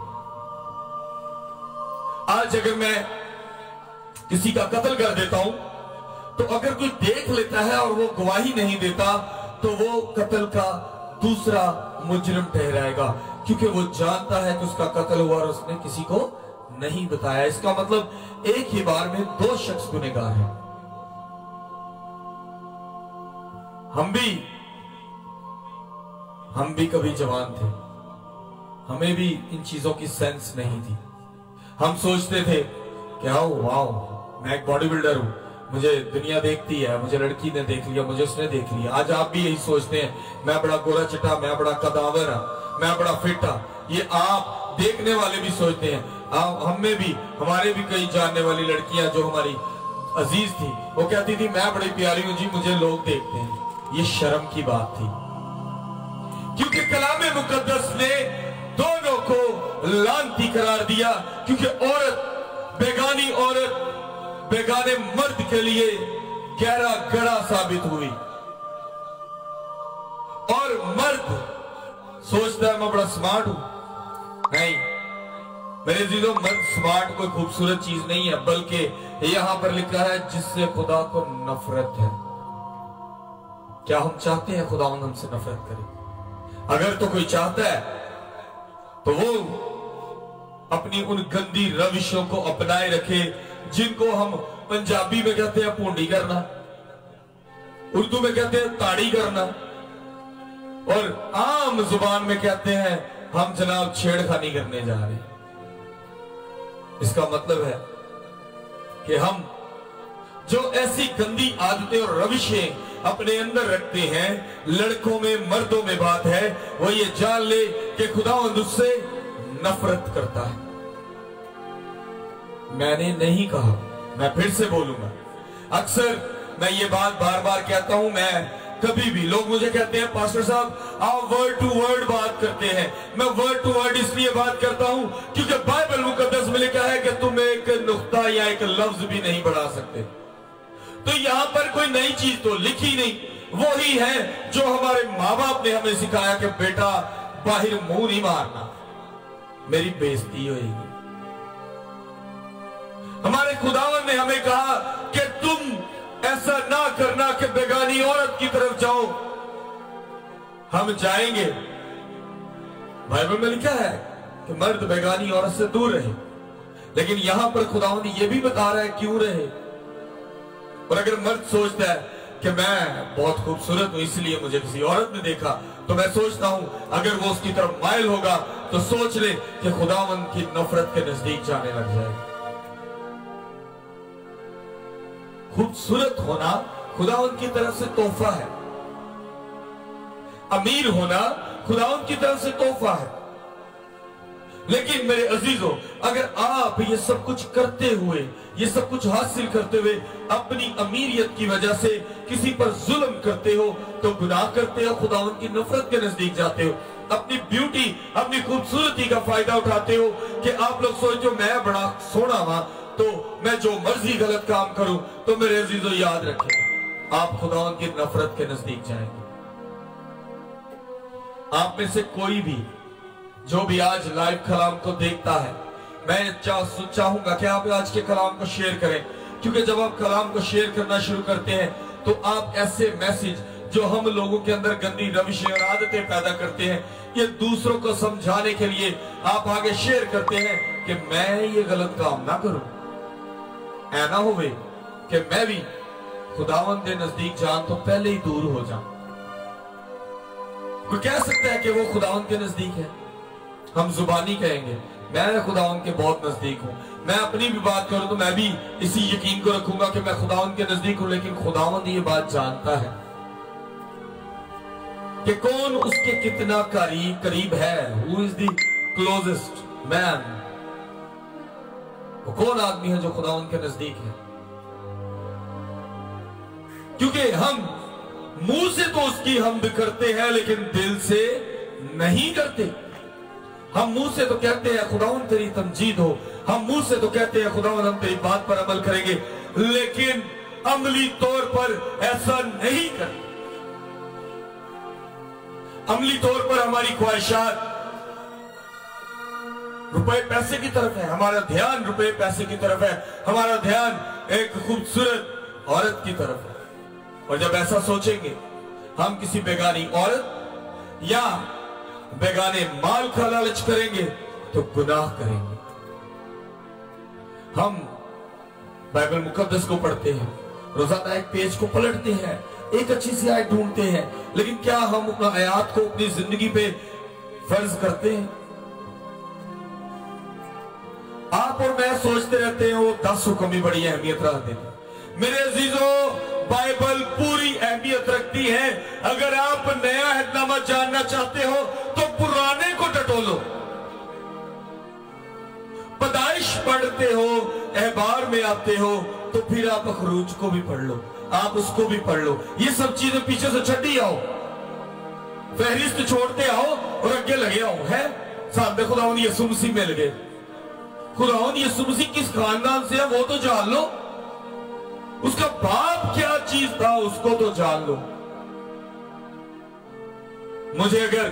आज अगर मैं किसी का कत्ल कर देता हूं तो अगर कोई देख लेता है और वो गवाही नहीं देता तो वो कत्ल का दूसरा मुजरिम ठहराएगा, क्योंकि वो जानता है कि उसका कत्ल हुआ और उसने किसी को नहीं बताया। इसका मतलब एक ही बार में दो शख्स गुनहगार हैं। हम भी हम भी कभी जवान थे, हमें भी इन चीजों की सेंस नहीं थी। हम सोचते थे कि आओ वाओ, मैं एक बॉडी बिल्डर हूं, मुझे दुनिया देखती है, मुझे लड़की ने देख लिया, मुझे उसने देख लिया। आज आप भी यही सोचते हैं, मैं बड़ा गोरा चिट्टा, मैं बड़ा कदावर हूं, मैं बड़ा फिट हूं। ये आप देखने वाले भी सोचते हैं। आप हम में भी, हमारे भी कई जानने वाली लड़कियां जो हमारी अजीज थी, वो कहती थी मैं बड़ी प्यारी हूं जी, मुझे लोग देखते हैं। ये शर्म की बात थी, क्योंकि कलाम मुकद्दस ने दोनों को लानती करार दिया, क्योंकि औरत, बेगानी औरत बेगाने मर्द के लिए गहरा गड़ा साबित हुई। और मर्द सोचता है मैं बड़ा स्मार्ट हूं। नहीं मेरे जीजों, मर्द स्मार्ट कोई खूबसूरत चीज नहीं है, बल्कि यहां पर लिखा है जिससे खुदा को नफरत है। क्या हम चाहते हैं खुदा हमसे नफरत करे? अगर तो कोई चाहता है तो वो अपनी उन गंदी रविशों को अपनाए रखे, जिनको हम पंजाबी में कहते हैं पूंडी करना, उर्दू में कहते हैं ताड़ी करना, और आम जुबान में कहते हैं हम जनाब छेड़खानी करने जा रहे हैं। इसका मतलब है कि हम जो ऐसी गंदी आदतें और रविशें अपने अंदर रखते हैं, लड़कों में मर्दों में बात है, वो ये जान ले कि खुदावंद उससे नफरत करता है। मैंने नहीं कहा, मैं फिर से बोलूंगा, अक्सर मैं ये बात बार बार कहता हूं। मैं कभी भी, लोग मुझे कहते हैं पास्टर साहब आप वर्ड टू वर्ड बात करते हैं। मैं वर्ड टू वर्ड इसलिए बात करता हूं क्योंकि बाइबल मुकद्दस में लिखा है कि तुम एक नुक्ता या एक लफ्ज भी नहीं बढ़ा सकते। तो यहां पर कोई नई चीज तो लिखी नहीं, वो ही है जो हमारे माँ बाप ने हमें सिखाया कि बेटा बाहर मुंह नहीं मारना, मेरी बेइज्जती होगी। हमारे खुदावन ने हमें कहा कि तुम ऐसा ना करना कि बेगानी औरत की तरफ जाओ। हम जाएंगे, बाइबल में लिखा है कि मर्द बेगानी औरत से दूर रहे, लेकिन यहां पर खुदावन ये भी बता रहा है क्यों रहे। और अगर मर्द सोचता है कि मैं बहुत खूबसूरत हूं इसलिए मुझे किसी औरत ने देखा, तो मैं सोचता हूं अगर वो उसकी तरफ माइल होगा तो सोच ले कि खुदावन की नफरत के नजदीक जाने लग जाएगा। खूबसूरत होना खुदावन की तरफ से तोहफा है, अमीर होना खुदावन की तरफ से तोहफा है। लेकिन मेरे अजीजों, अगर आप ये सब कुछ करते हुए, ये सब कुछ हासिल करते हुए अपनी अमीरियत की वजह से किसी पर जुल्म करते हो, तो गुनाह करते हो, खुदावन की नफरत के नजदीक जाते हो। अपनी ब्यूटी, अपनी खूबसूरती का फायदा उठाते हो कि आप लोग सोचते हो मैं बड़ा सोना हुआ तो मैं जो मर्जी गलत काम करूं, तो मेरे अजीजों याद रखें आप खुदावन की नफरत के नजदीक जाएंगे। आप में से कोई भी जो भी आज लाइव कलाम को देखता है, मैं चाह चाहूंगा कि आप आज के कलाम को शेयर करें, क्योंकि जब आप कलाम को शेयर करना शुरू करते हैं तो आप ऐसे मैसेज जो हम लोगों के अंदर गंदी रविशें और आदतें पैदा करते हैं, ये दूसरों को समझाने के लिए आप आगे शेयर करते हैं कि मैं ये गलत काम ना करूं, ऐना होवे कि मैं भी खुदावन के नजदीक जान तो पहले ही दूर हो जाऊं। कोई कह सकता है कि वो खुदावन के नजदीक है, हम जुबानी कहेंगे मैं खुदावन के बहुत नजदीक हूं। मैं अपनी भी बात करूं तो मैं भी इसी यकीन को रखूंगा कि मैं खुदावन के नजदीक हूं, लेकिन खुदावन ये बात जानता है कि कौन उसके कितना करीब करीब है। Who is the closest man, वो कौन आदमी है जो खुदावन के नजदीक है। क्योंकि हम मुंह से तो उसकी हम्द करते हैं लेकिन दिल से नहीं करते। हम मुंह से तो कहते हैं खुदावन तेरी तमजीद हो, हम मुंह से तो कहते हैं खुदावन हम तेरी बात पर अमल करेंगे, लेकिन अमली तौर पर ऐसा नहीं करते। अमली तौर पर हमारी ख्वाहिशात रुपए पैसे की तरफ है, हमारा ध्यान रुपए पैसे की तरफ है, हमारा ध्यान एक खूबसूरत औरत की तरफ है। और जब ऐसा सोचेंगे हम किसी बेगानी औरत या बेगाने माल का लालच करेंगे तो गुनाह करेंगे। हम बाइबल मुकद्दस को पढ़ते हैं, रोजाना एक पेज को पलटते हैं, एक अच्छी सी आयत ढूंढते हैं, लेकिन क्या हम अपना आयत को अपनी जिंदगी पे फर्ज करते हैं? आप और मैं सोचते रहते हैं वो दस हुक्म ही बड़ी अहमियत रखते हैं। मेरे अजीजों, बाइबल पूरी अहमियत रखती है। अगर आप नया अहदनामा जानना चाहते हो तो पुराने को टटोलो। पैदाइश पढ़ते हो, अहबार में आते हो, तो फिर आप खरूज को भी पढ़ लो, आप उसको भी पढ़ लो। ये सब चीजें पीछे से छड़ी आओ, फहरिस्त छोड़ते आओ और आगे लगे आओ। है सामने खुदावंद यीशु मसीह मिल गए। खुदावंद यीशु मसीह किस खानदान से है वो तो जान लो, उसका बाप क्या चीज था उसको तो जान लो। मुझे अगर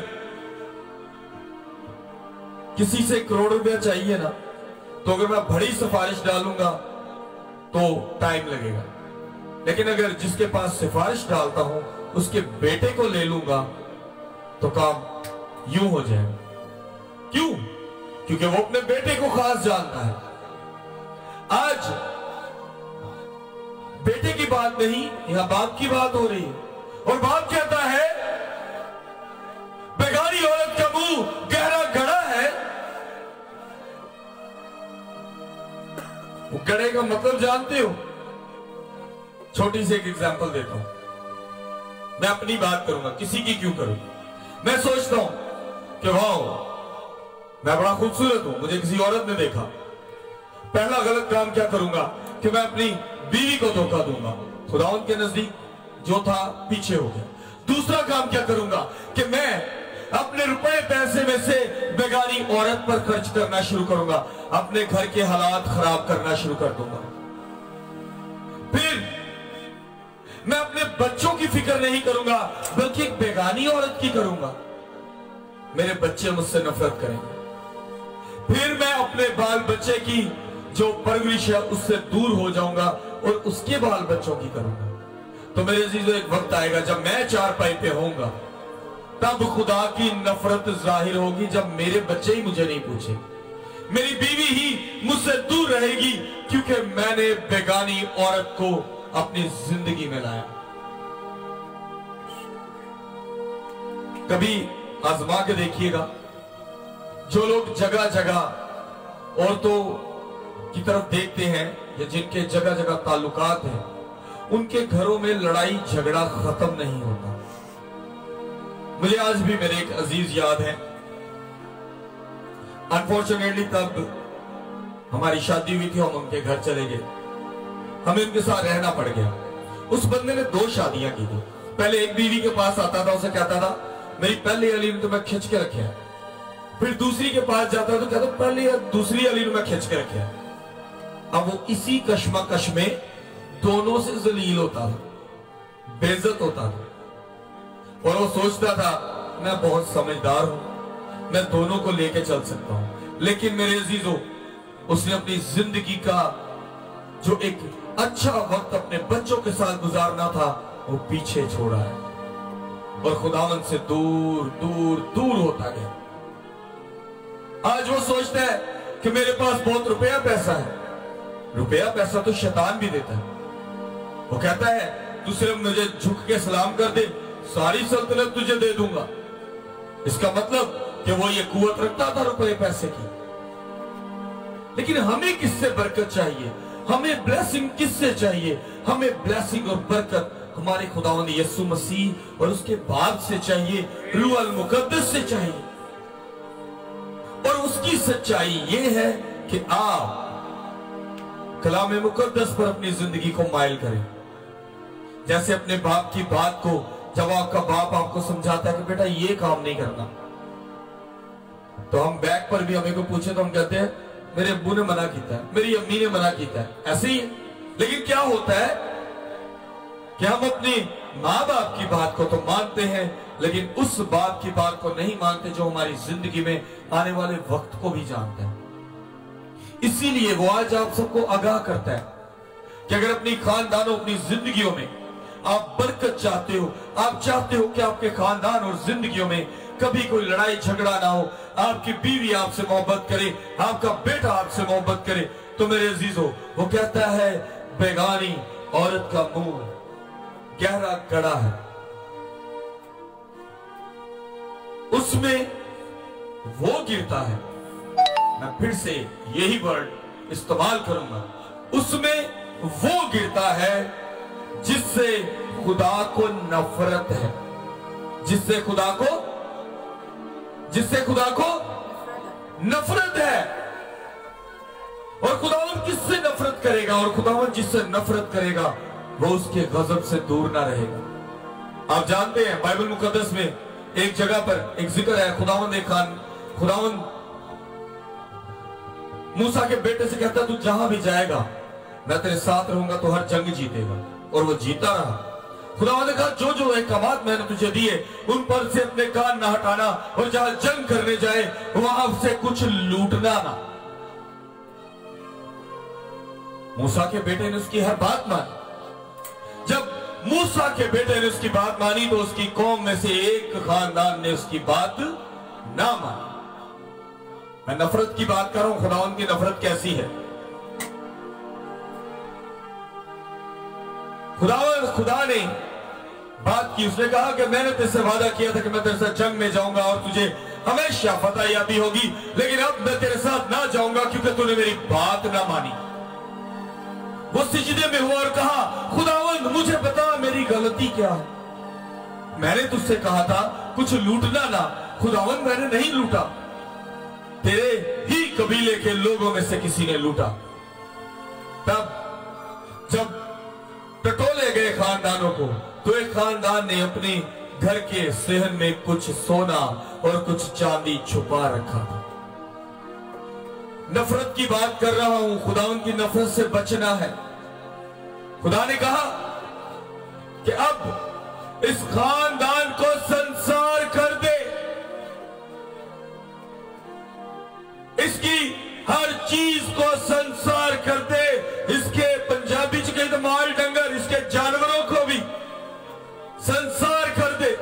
किसी से करोड़ रुपया चाहिए ना, तो अगर मैं बड़ी सिफारिश डालूंगा तो टाइम लगेगा, लेकिन अगर जिसके पास सिफारिश डालता हूं उसके बेटे को ले लूंगा तो काम यूं हो जाएगा। क्यों? क्योंकि वो अपने बेटे को खास जानता है। आज बेटे की बात नहीं, यहां बाप की बात हो रही है, और बाप कहता है बेगानी औरत का मुंह गहरा गड़ा है। वो गड़े का मतलब जानते हो? छोटी सी एक एग्जांपल देता हूं, मैं अपनी बात करूंगा, किसी की क्यों करूं। मैं सोचता हूं कि वाह मैं बड़ा खूबसूरत हूं, मुझे किसी औरत ने देखा। पहला गलत काम क्या करूंगा कि मैं अपनी बीवी को धोखा दूंगा, खुदावंद के नजदीक जो था पीछे हो गया। दूसरा काम क्या करूंगा कि मैं अपने रुपए पैसे में से बेगानी औरत पर खर्च करना शुरू करूंगा, अपने घर के हालात खराब करना शुरू कर दूंगा। फिर मैं अपने बच्चों की फिक्र नहीं करूंगा, बल्कि एक बेगानी औरत की करूंगा। मेरे बच्चे मुझसे नफरत करेंगे। फिर मैं अपने बाल बच्चे की जो परवरिश है उससे दूर हो जाऊंगा और उसके बाल बच्चों की करूंगा। तो मेरे अजीजों, एक वक्त आएगा जब मैं चार पाई पे होऊंगा, तब खुदा की नफरत जाहिर होगी, जब मेरे बच्चे ही मुझे नहीं पूछे, मेरी बीवी ही मुझसे दूर रहेगी, क्योंकि मैंने बेगानी औरत को अपनी जिंदगी में लाया। कभी आजमा के देखिएगा, जो लोग जगह जगह औरतों की तरफ देखते हैं या जिनके जगह जगह ताल्लुकात हैं, उनके घरों में लड़ाई झगड़ा खत्म नहीं होता। मुझे आज भी मेरे एक अजीज याद है, अनफॉर्चुनेटली तब हमारी शादी हुई थी, हम उनके घर चले गए, हमें उनके साथ रहना पड़ गया। उस बंदे ने दो शादियां की थी। पहले एक बीवी के पास आता था, उसे कहता था मेरी पहली अली ने तो मैं खिंच के रखे है। फिर दूसरी के पास जाता तो कहता पहली दूसरी अली ने मैं खिंच के रखे है। अब वो इसी कश्मकश में दोनों से जलील होता था, बेइज्जत होता था, और वो सोचता था मैं बहुत समझदार हूं, मैं दोनों को लेके चल सकता हूं। लेकिन मेरे अजीजों, उसने अपनी जिंदगी का जो एक अच्छा वक्त अपने बच्चों के साथ गुजारना था वो पीछे छोड़ा है, और खुदावंद से दूर दूर दूर होता गया। आज वो सोचता है कि मेरे पास बहुत रुपया पैसा है। रुपया पैसा तो शैतान भी देता है। वो कहता है तू सिर्फ मुझे झुक के सलाम कर दे, सारी सल्तनत तुझे दे दूंगा। इसका मतलब कि वो ये कुवत रखता था रुपये पैसे की। लेकिन हमें किससे बरकत चाहिए? हमें ब्लेसिंग किससे चाहिए? हमें ब्लेसिंग और बरकत हमारे खुदावंद यीशु मसीह और उसके बाप से चाहिए, रूह अल मुकद्दस से चाहिए। और उसकी सच्चाई ये है कि आप कलाम मुकद्दस पर अपनी जिंदगी को माइल करें। जैसे अपने बाप की बात को, जब आपका बाप आपको समझाता है कि बेटा ये काम नहीं करना, तो हम बैक पर भी हमें को पूछे तो हम कहते हैं मेरे अब्बू ने मना किया है, मेरी अम्मी ने मना किया है, ऐसे ही है। लेकिन क्या होता है कि हम अपनी माँ बाप की बात को तो मानते हैं, लेकिन उस बात की बात को नहीं मानते जो हमारी जिंदगी में आने वाले वक्त को भी जानता है। इसीलिए वो आज आप सबको आगाह करता है कि अगर अपनी खानदानों, अपनी जिंदगियों में आप बरकत चाहते हो, आप चाहते हो कि आपके खानदान और जिंदगियों में कभी कोई लड़ाई झगड़ा ना हो, आपकी बीवी आपसे मोहब्बत करे, आपका बेटा आपसे मोहब्बत करे, तो मेरे अजीजों, वो कहता है बेगानी औरत का मुंह गहरा गड़ा है, उसमें वो गिरता है। मैं फिर से यही वर्ड इस्तेमाल करूंगा, उसमें वो गिरता है जिससे खुदा को नफरत है, जिससे खुदा को जिससे खुदा को नफरत है। और खुदावन किससे नफरत करेगा? और खुदावन जिससे नफरत करेगा वो उसके गजब से दूर ना रहेगा। आप जानते हैं बाइबल मुकद्दस में एक जगह पर एक जिक्र है, खुदावन ने खान खुदावन मूसा के बेटे से कहता, तू जहां भी जाएगा मैं तेरे साथ रहूंगा, तो हर जंग जीतेगा। और वो जीता रहा। खुदावन ने कहा, जो जो अहकामात मैंने तुझे दिए उन पर से अपने कान ना हटाना, और जहां जंग करने जाए वहां से कुछ लूटना ना। मूसा के बेटे ने उसकी हर बात मानी। जब मूसा के बेटे ने उसकी बात मानी तो उसकी कौम में से एक खानदान ने उसकी बात ना मानी। मैं नफरत की बात कर रहा हूं, खुदावन की नफरत कैसी है। खुदावन खुदा ने बात की, उसने कहा कि मैंने तेरे वादा किया था कि मैं तेरे साथ जंग में जाऊंगा और तुझे हमेशा फतह याबी होगी, लेकिन अब मैं तेरे साथ ना जाऊंगा क्योंकि तूने मेरी बात ना मानी। वो सिजदे में हुआ और कहा, खुदावंद मुझे बता मेरी गलती क्या है। मैंने तुझसे कहा था कुछ लूटना ना, खुदावंद मैंने नहीं लूटा, तेरे ही कबीले के लोगों में से किसी ने लूटा। तब जब टटोले गए खानदानों को, तो एक खानदान ने अपने घर के सेहन में कुछ सोना और कुछ चांदी छुपा रखा था। नफरत की बात कर रहा हूं, खुदावन की नफरत से बचना है। खुदा ने कहा कि अब इस खानदान को संसार कर दे, इसकी हर चीज को संसार कर दे, इसके पंजाबी च कहते माल डंगर, इसके जानवरों को भी संसार कर दे।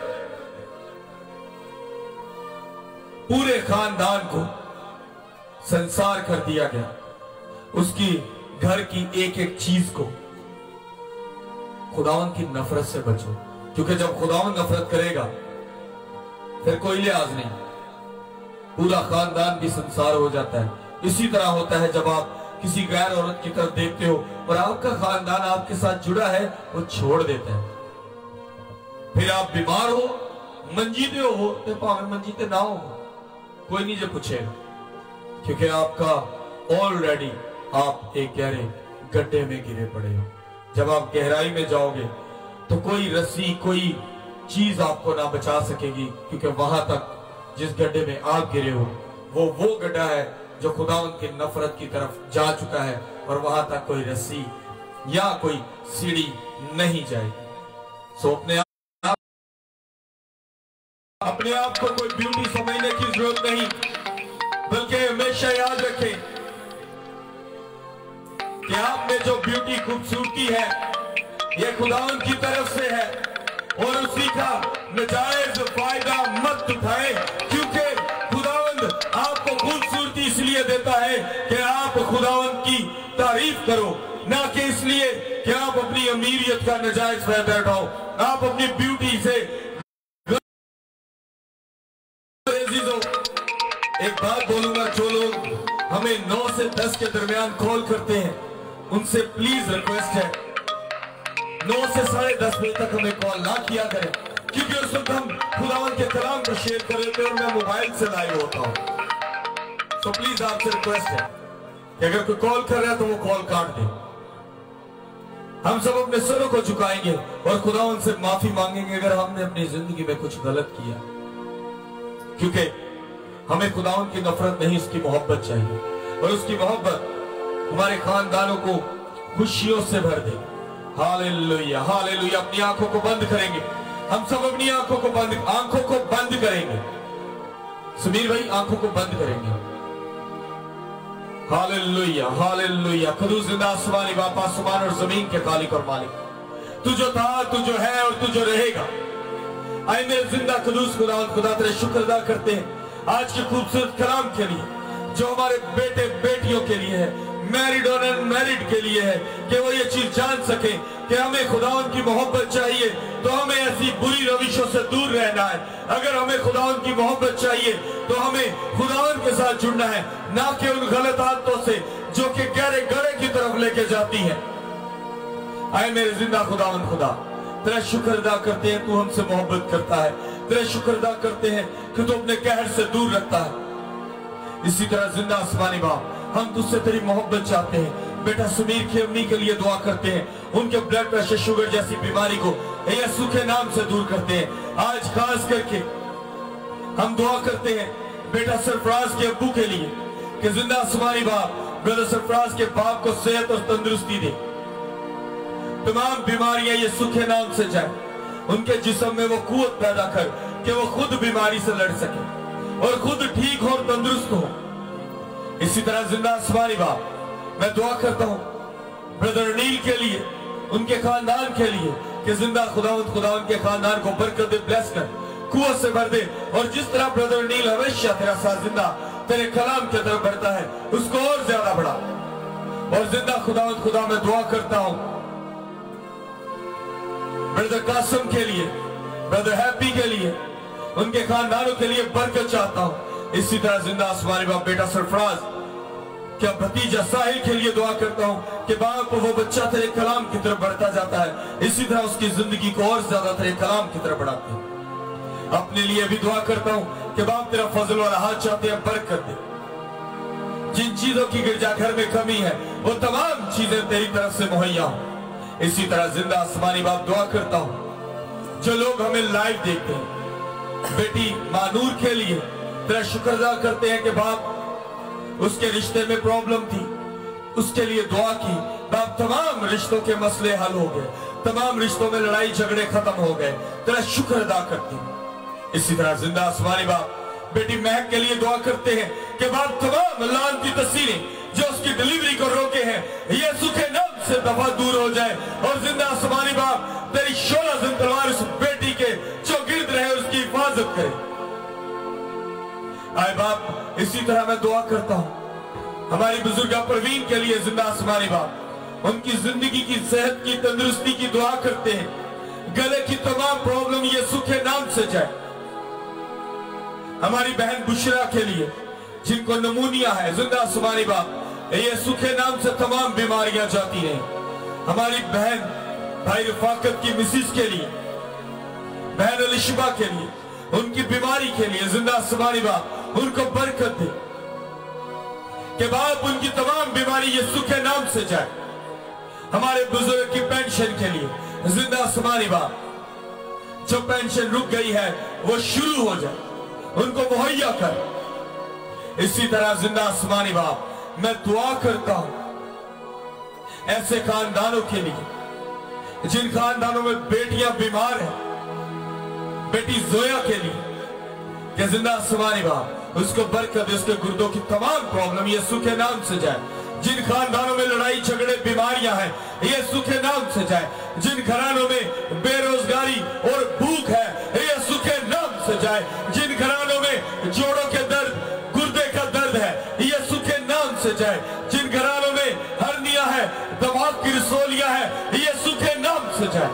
पूरे खानदान को संसार कर दिया गया, उसकी घर की एक एक चीज को। खुदावन की नफरत से बचो, क्योंकि जब खुदावन नफरत करेगा फिर कोई लिहाज नहीं, पूरा खानदान भी संसार हो जाता है। इसी तरह होता है जब आप किसी गैर औरत की तरफ देखते हो और आपका खानदान आपके साथ जुड़ा है, वो छोड़ देता है। फिर आप बीमार हो, मंजीते हो, तो भावे मंजीते ना हो, कोई नहीं जो पूछेगा, क्योंकि आपका ऑलरेडी आप एक गहरे गड्ढे में गिरे पड़े हो। जब आप गहराई में जाओगे तो कोई रस्सी, कोई चीज आपको ना बचा सकेगी, क्योंकि वहां तक जिस गड्ढे में आप गिरे हो वो वो गड्ढा है जो खुदावंद की नफरत की तरफ जा चुका है, और वहां तक कोई रस्सी या कोई सीढ़ी नहीं जाएगी। सो अपने आप अपने आप को कोई ब्यूटी समझने की जरूरत नहीं, बल्कि हमेशा याद रखें कि आप में जो ब्यूटी, खूबसूरती है, ये खुदावंद की तरफ से है, और उसी का नाजायज फायदा मत उठाएं, क्योंकि खुदावंद आपको खूबसूरती इसलिए देता है कि आप खुदावंद की तारीफ करो, ना कि इसलिए कि आप अपनी अमीरियत का नाजायज फायदा उठाओ। आप अपनी ब्यूटी से एक बात बोलूंगा, जो लोग हमें नौ से दस के दरमियान कॉल करते हैं उनसे प्लीज रिक्वेस्ट है, नौ से साढ़े दस बजे तक हमें कॉल ना किया करें, क्योंकि उस वक्त हम खुदावन के कलाम को शेयर कर रहे थे और मैं मोबाइल से लाइव होता हूं। तो प्लीज आपसे रिक्वेस्ट है कि अगर कोई कॉल कर रहा है तो वो कॉल काट दे। हम सब अपने सरों को झुकाएंगे और खुदावन से माफी मांगेंगे अगर हमने अपनी जिंदगी में कुछ गलत किया, क्योंकि हमें खुदावन की नफरत नहीं, उसकी मोहब्बत चाहिए, और उसकी मोहब्बत हमारे खानदानों को खुशियों से भर दे। Hallelujah, hallelujah. अपनी आंखों को बंद करेंगे, हम सब अपनी आंखों को बंद आंखों को बंद करेंगे। समीर भाई आंखों को बंद करेंगे। Hallelujah, hallelujah. खुदा जिंदा आसमानी बाप, आसमान और जमीन के खालिक और मालिक, तू जो था, तू जो है और तू जो रहेगा। आए मेरे जिंदा खुदूस खुदा खुदा तेरे शुक्र अदा करते हैं आज के खूबसूरत कलाम के लिए, जो हमारे बेटे बेटियों के लिए है, मैरिड और अनमैरिड के लिए है, कि वो ये चीज जान सके कि हमें खुदावन की मोहब्बत चाहिए तो हमें ऐसी बुरी रविशों से दूर रहना है। अगर हमें खुदावन की मोहब्बत चाहिए तो हमें खुदावन के साथ जुड़ना है, ना कि उन गलत आदतों से जो कि गहरे गड़े की तरफ लेके जाती है। आए मेरे जिंदा खुदावन खुदा, तेरा शुक्र अदा करते हैं तू हमसे मोहब्बत करता है, तेरा शुक्र अदा करते हैं कि तू अपने कहर से दूर रखता है। इसी तरह जिंदा आसमानी बाप, हम तुझसे तेरी मोहब्बत चाहते हैं। बेटा समीर की अम्मी के लिए दुआ करते हैं, उनके ब्लड प्रेशर शुगर जैसी बीमारी को यीशु के नाम से दूर करते हैं। आज खास करके हम दुआ करते हैं बेटा सरफराज के अब्बू के लिए कि जिंदा आसमानी बाप ब्रदर सरफराज के बाप को सेहत और तंदुरुस्ती दे, तमाम बीमारियां यीशु के नाम से जाए, उनके जिस्म में वो कुव्वत पैदा कर कि वो खुद बीमारी से लड़ सके और खुद ठीक हो और तंदुरुस्त हो। इसी तरह जिंदा आसमानी बाप मैं दुआ करता हूँ ब्रदर नील के लिए, उनके खानदान के लिए कि जिंदा खुदावंद खुदा उनके खानदान को बरकत दे, ब्लेस कर, कुव्वत से भर दे, और जिस तरह ब्रदर नील हमेशा तेरा साथ जिंदा तेरे कलाम की तरफ बढ़ता है उसको और ज्यादा बढ़ा। और जिंदा खुदावंद खुदा मैं दुआ करता हूँ ब्रदर कासिम के लिए, ब्रदर हैप्पी के लिए, उनके खानदानों के लिए बरकत चाहता हूँ। इसी तरह जिंदा आसमानी बाप बेटा सरफराज क्या भतीजा साहिल के लिए दुआ करता हूँ कि बाप वो बच्चा तेरे कलाम की तरफ बढ़ता जाता है, इसी तरह उसकी जिंदगी को और ज्यादा तेरे कलाम की तरफ बढ़ाते हैं। अपने लिए भी दुआ करता हूँ कि बाप तेरा फजल वाला हाथ चाहते हैं बरकत दे, जिन चीजों की गिरजाघर में कमी है वो तमाम चीजें तेरी तरफ से मुहैया हो। इसी तरह जिंदा आसमानी बाप दुआ करता हूँ जो लोग हमें लाइव देखते हैं, बेटी मानूर के लिए तेरा शुक्र अदा करते हैं कि बाप उसके रिश्ते में प्रॉब्लम थी, उसके लिए दुआ की, बाप तमाम रिश्तों के मसले हल हो गए, तमाम रिश्तों में लड़ाई झगड़े खत्म हो गए, तेरा शुक्र अदा करती हूँ। इसी तरह जिंदा आसमानी बाप बेटी महक के लिए दुआ करते हैं कि बाप तमाम लान की तस्वीरें जो उसकी डिलीवरी को रोके हैं यीशु के नाम से दफा दूर हो जाए, और जिंदा आसमानी बाप तेरी शोला तलवार उस बेटी के जो गिर्द रहे उसकी हिफाजत करे। आए बाप इसी तरह मैं दुआ करता हूँ हमारी बुजुर्गा परवीन के लिए, जिंदा आसमानी बाप उनकी जिंदगी की सेहत की तंदुरुस्ती की दुआ करते हैं, गले की तमाम प्रॉब्लम यीशु के नाम से जाए। हमारी बहन बुशरा के लिए जिनको नमूनिया है, जिंदा आसमानी बाप यीशु के नाम से तमाम बीमारियां जाती रहे। हमारी बहन भाई रफाकत की मिसिस के लिए, बहन अलिशबा के लिए, उनकी बीमारी के लिए जिंदा आसमानी बाप उनको बरकत दे कि बाप उनकी तमाम बीमारी यीशु के नाम से जाए। हमारे बुजुर्ग की पेंशन के लिए जिंदा आसमानी बाप जो पेंशन रुक गई है वो शुरू हो जाए, उनको मुहैया कर। इसी तरह जिंदा आसमानी बाप मैं दुआ करता हूं ऐसे खानदानों के लिए जिन खानदानों में बेटियां बीमार हैं, बेटी जोया के लिए कि जिंदा आसमानी बाप उसको बरकत, उसके गुर्दों की तमाम प्रॉब्लम यीशु के नाम से जाए। जिन खानदानों में लड़ाई झगड़े बीमारियां हैं यीशु के नाम से जाए। जिन घरानों में बेरोजगारी और भूख है यीशु के नाम से जाए। जिन घरानों में जोड़ों के दर्द, गुर्दे का दर्द है यीशु के नाम से जाए। जिन घरानों में हर्निया है, दिमाग की रसोलियां है यीशु के नाम से जाए।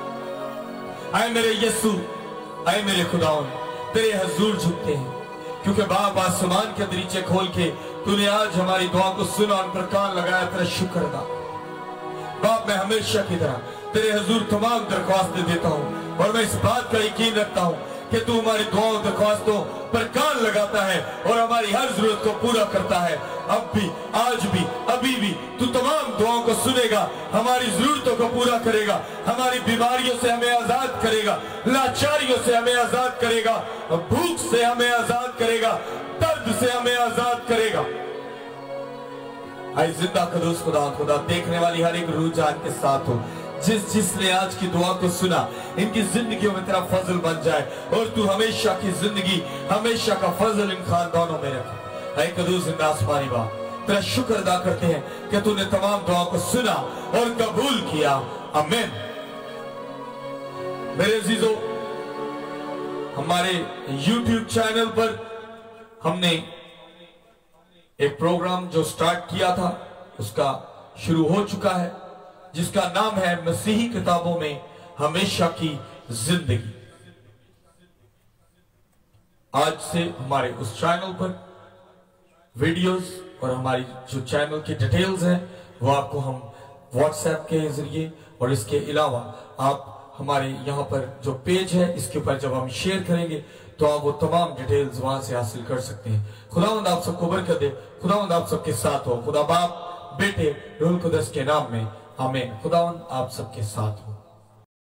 आए मेरे यीशु, आए मेरे खुदावन तेरे हजूर झुकते हैं क्योंकि बाप आसमान के दरीचे खोल के तूने आज हमारी दुआ को सुना, उन पर कान लगाया, तेरा शुक्र अदा। बाप मैं हमेशा की तरह तेरे हजूर तमाम दरख्वास्तें देता हूँ और मैं इस बात का यकीन रखता हूँ कि तू हमारी दुआओं दरख्वास्तों पर कान लगाता है और हमारी हर जरूरत को पूरा करता है। अब भी, आज भी, अभी भी तू तमाम दुआओं को सुनेगा, हमारी जरूरतों को पूरा करेगा, हमारी बीमारियों से हमें आजाद करेगा, लाचारियों से हमें आजाद करेगा, भूख से हमें आजाद करेगा, दर्द से हमें आजाद करेगा। आई जिंदा कदूस खुदा खुदा देखने वाली हर एक रूह जान के साथ हो। जिस जिसने आज की दुआ को सुना इनकी जिंदगियों में तेरा फजल बन जाए और तू हमेशा की जिंदगी, हमेशा का फजल इन खानदानों में रखे। ऐ कदूस जिंदा आसमानी बाप तेरा शुक्र अदा करते हैं कि तूने तमाम दुआओं को सुना और कबूल किया। आमीन। मेरे अजीजों, हमारे यूट्यूब चैनल पर हमने एक प्रोग्राम जो स्टार्ट किया था उसका शुरू हो चुका है। जिसका नाम है मसीही किताबों में हमेशा की जिंदगी। आज से हमारे उस चैनल पर वीडियोस और हमारी जो चैनल की डिटेल्स हैं वो आपको हम व्हाट्सएप के जरिए और इसके अलावा आप हमारे यहाँ पर जो पेज है इसके ऊपर जब हम शेयर करेंगे तो आप वो तमाम डिटेल्स वहां से हासिल कर सकते हैं। खुदावंद आप सबको बरकत दे। खुदावंद आप सबके साथ हो। खुदा बाप, बेटे, रूह कुदस के नाम में आमीन। खुदावंद आप सबके साथ हो।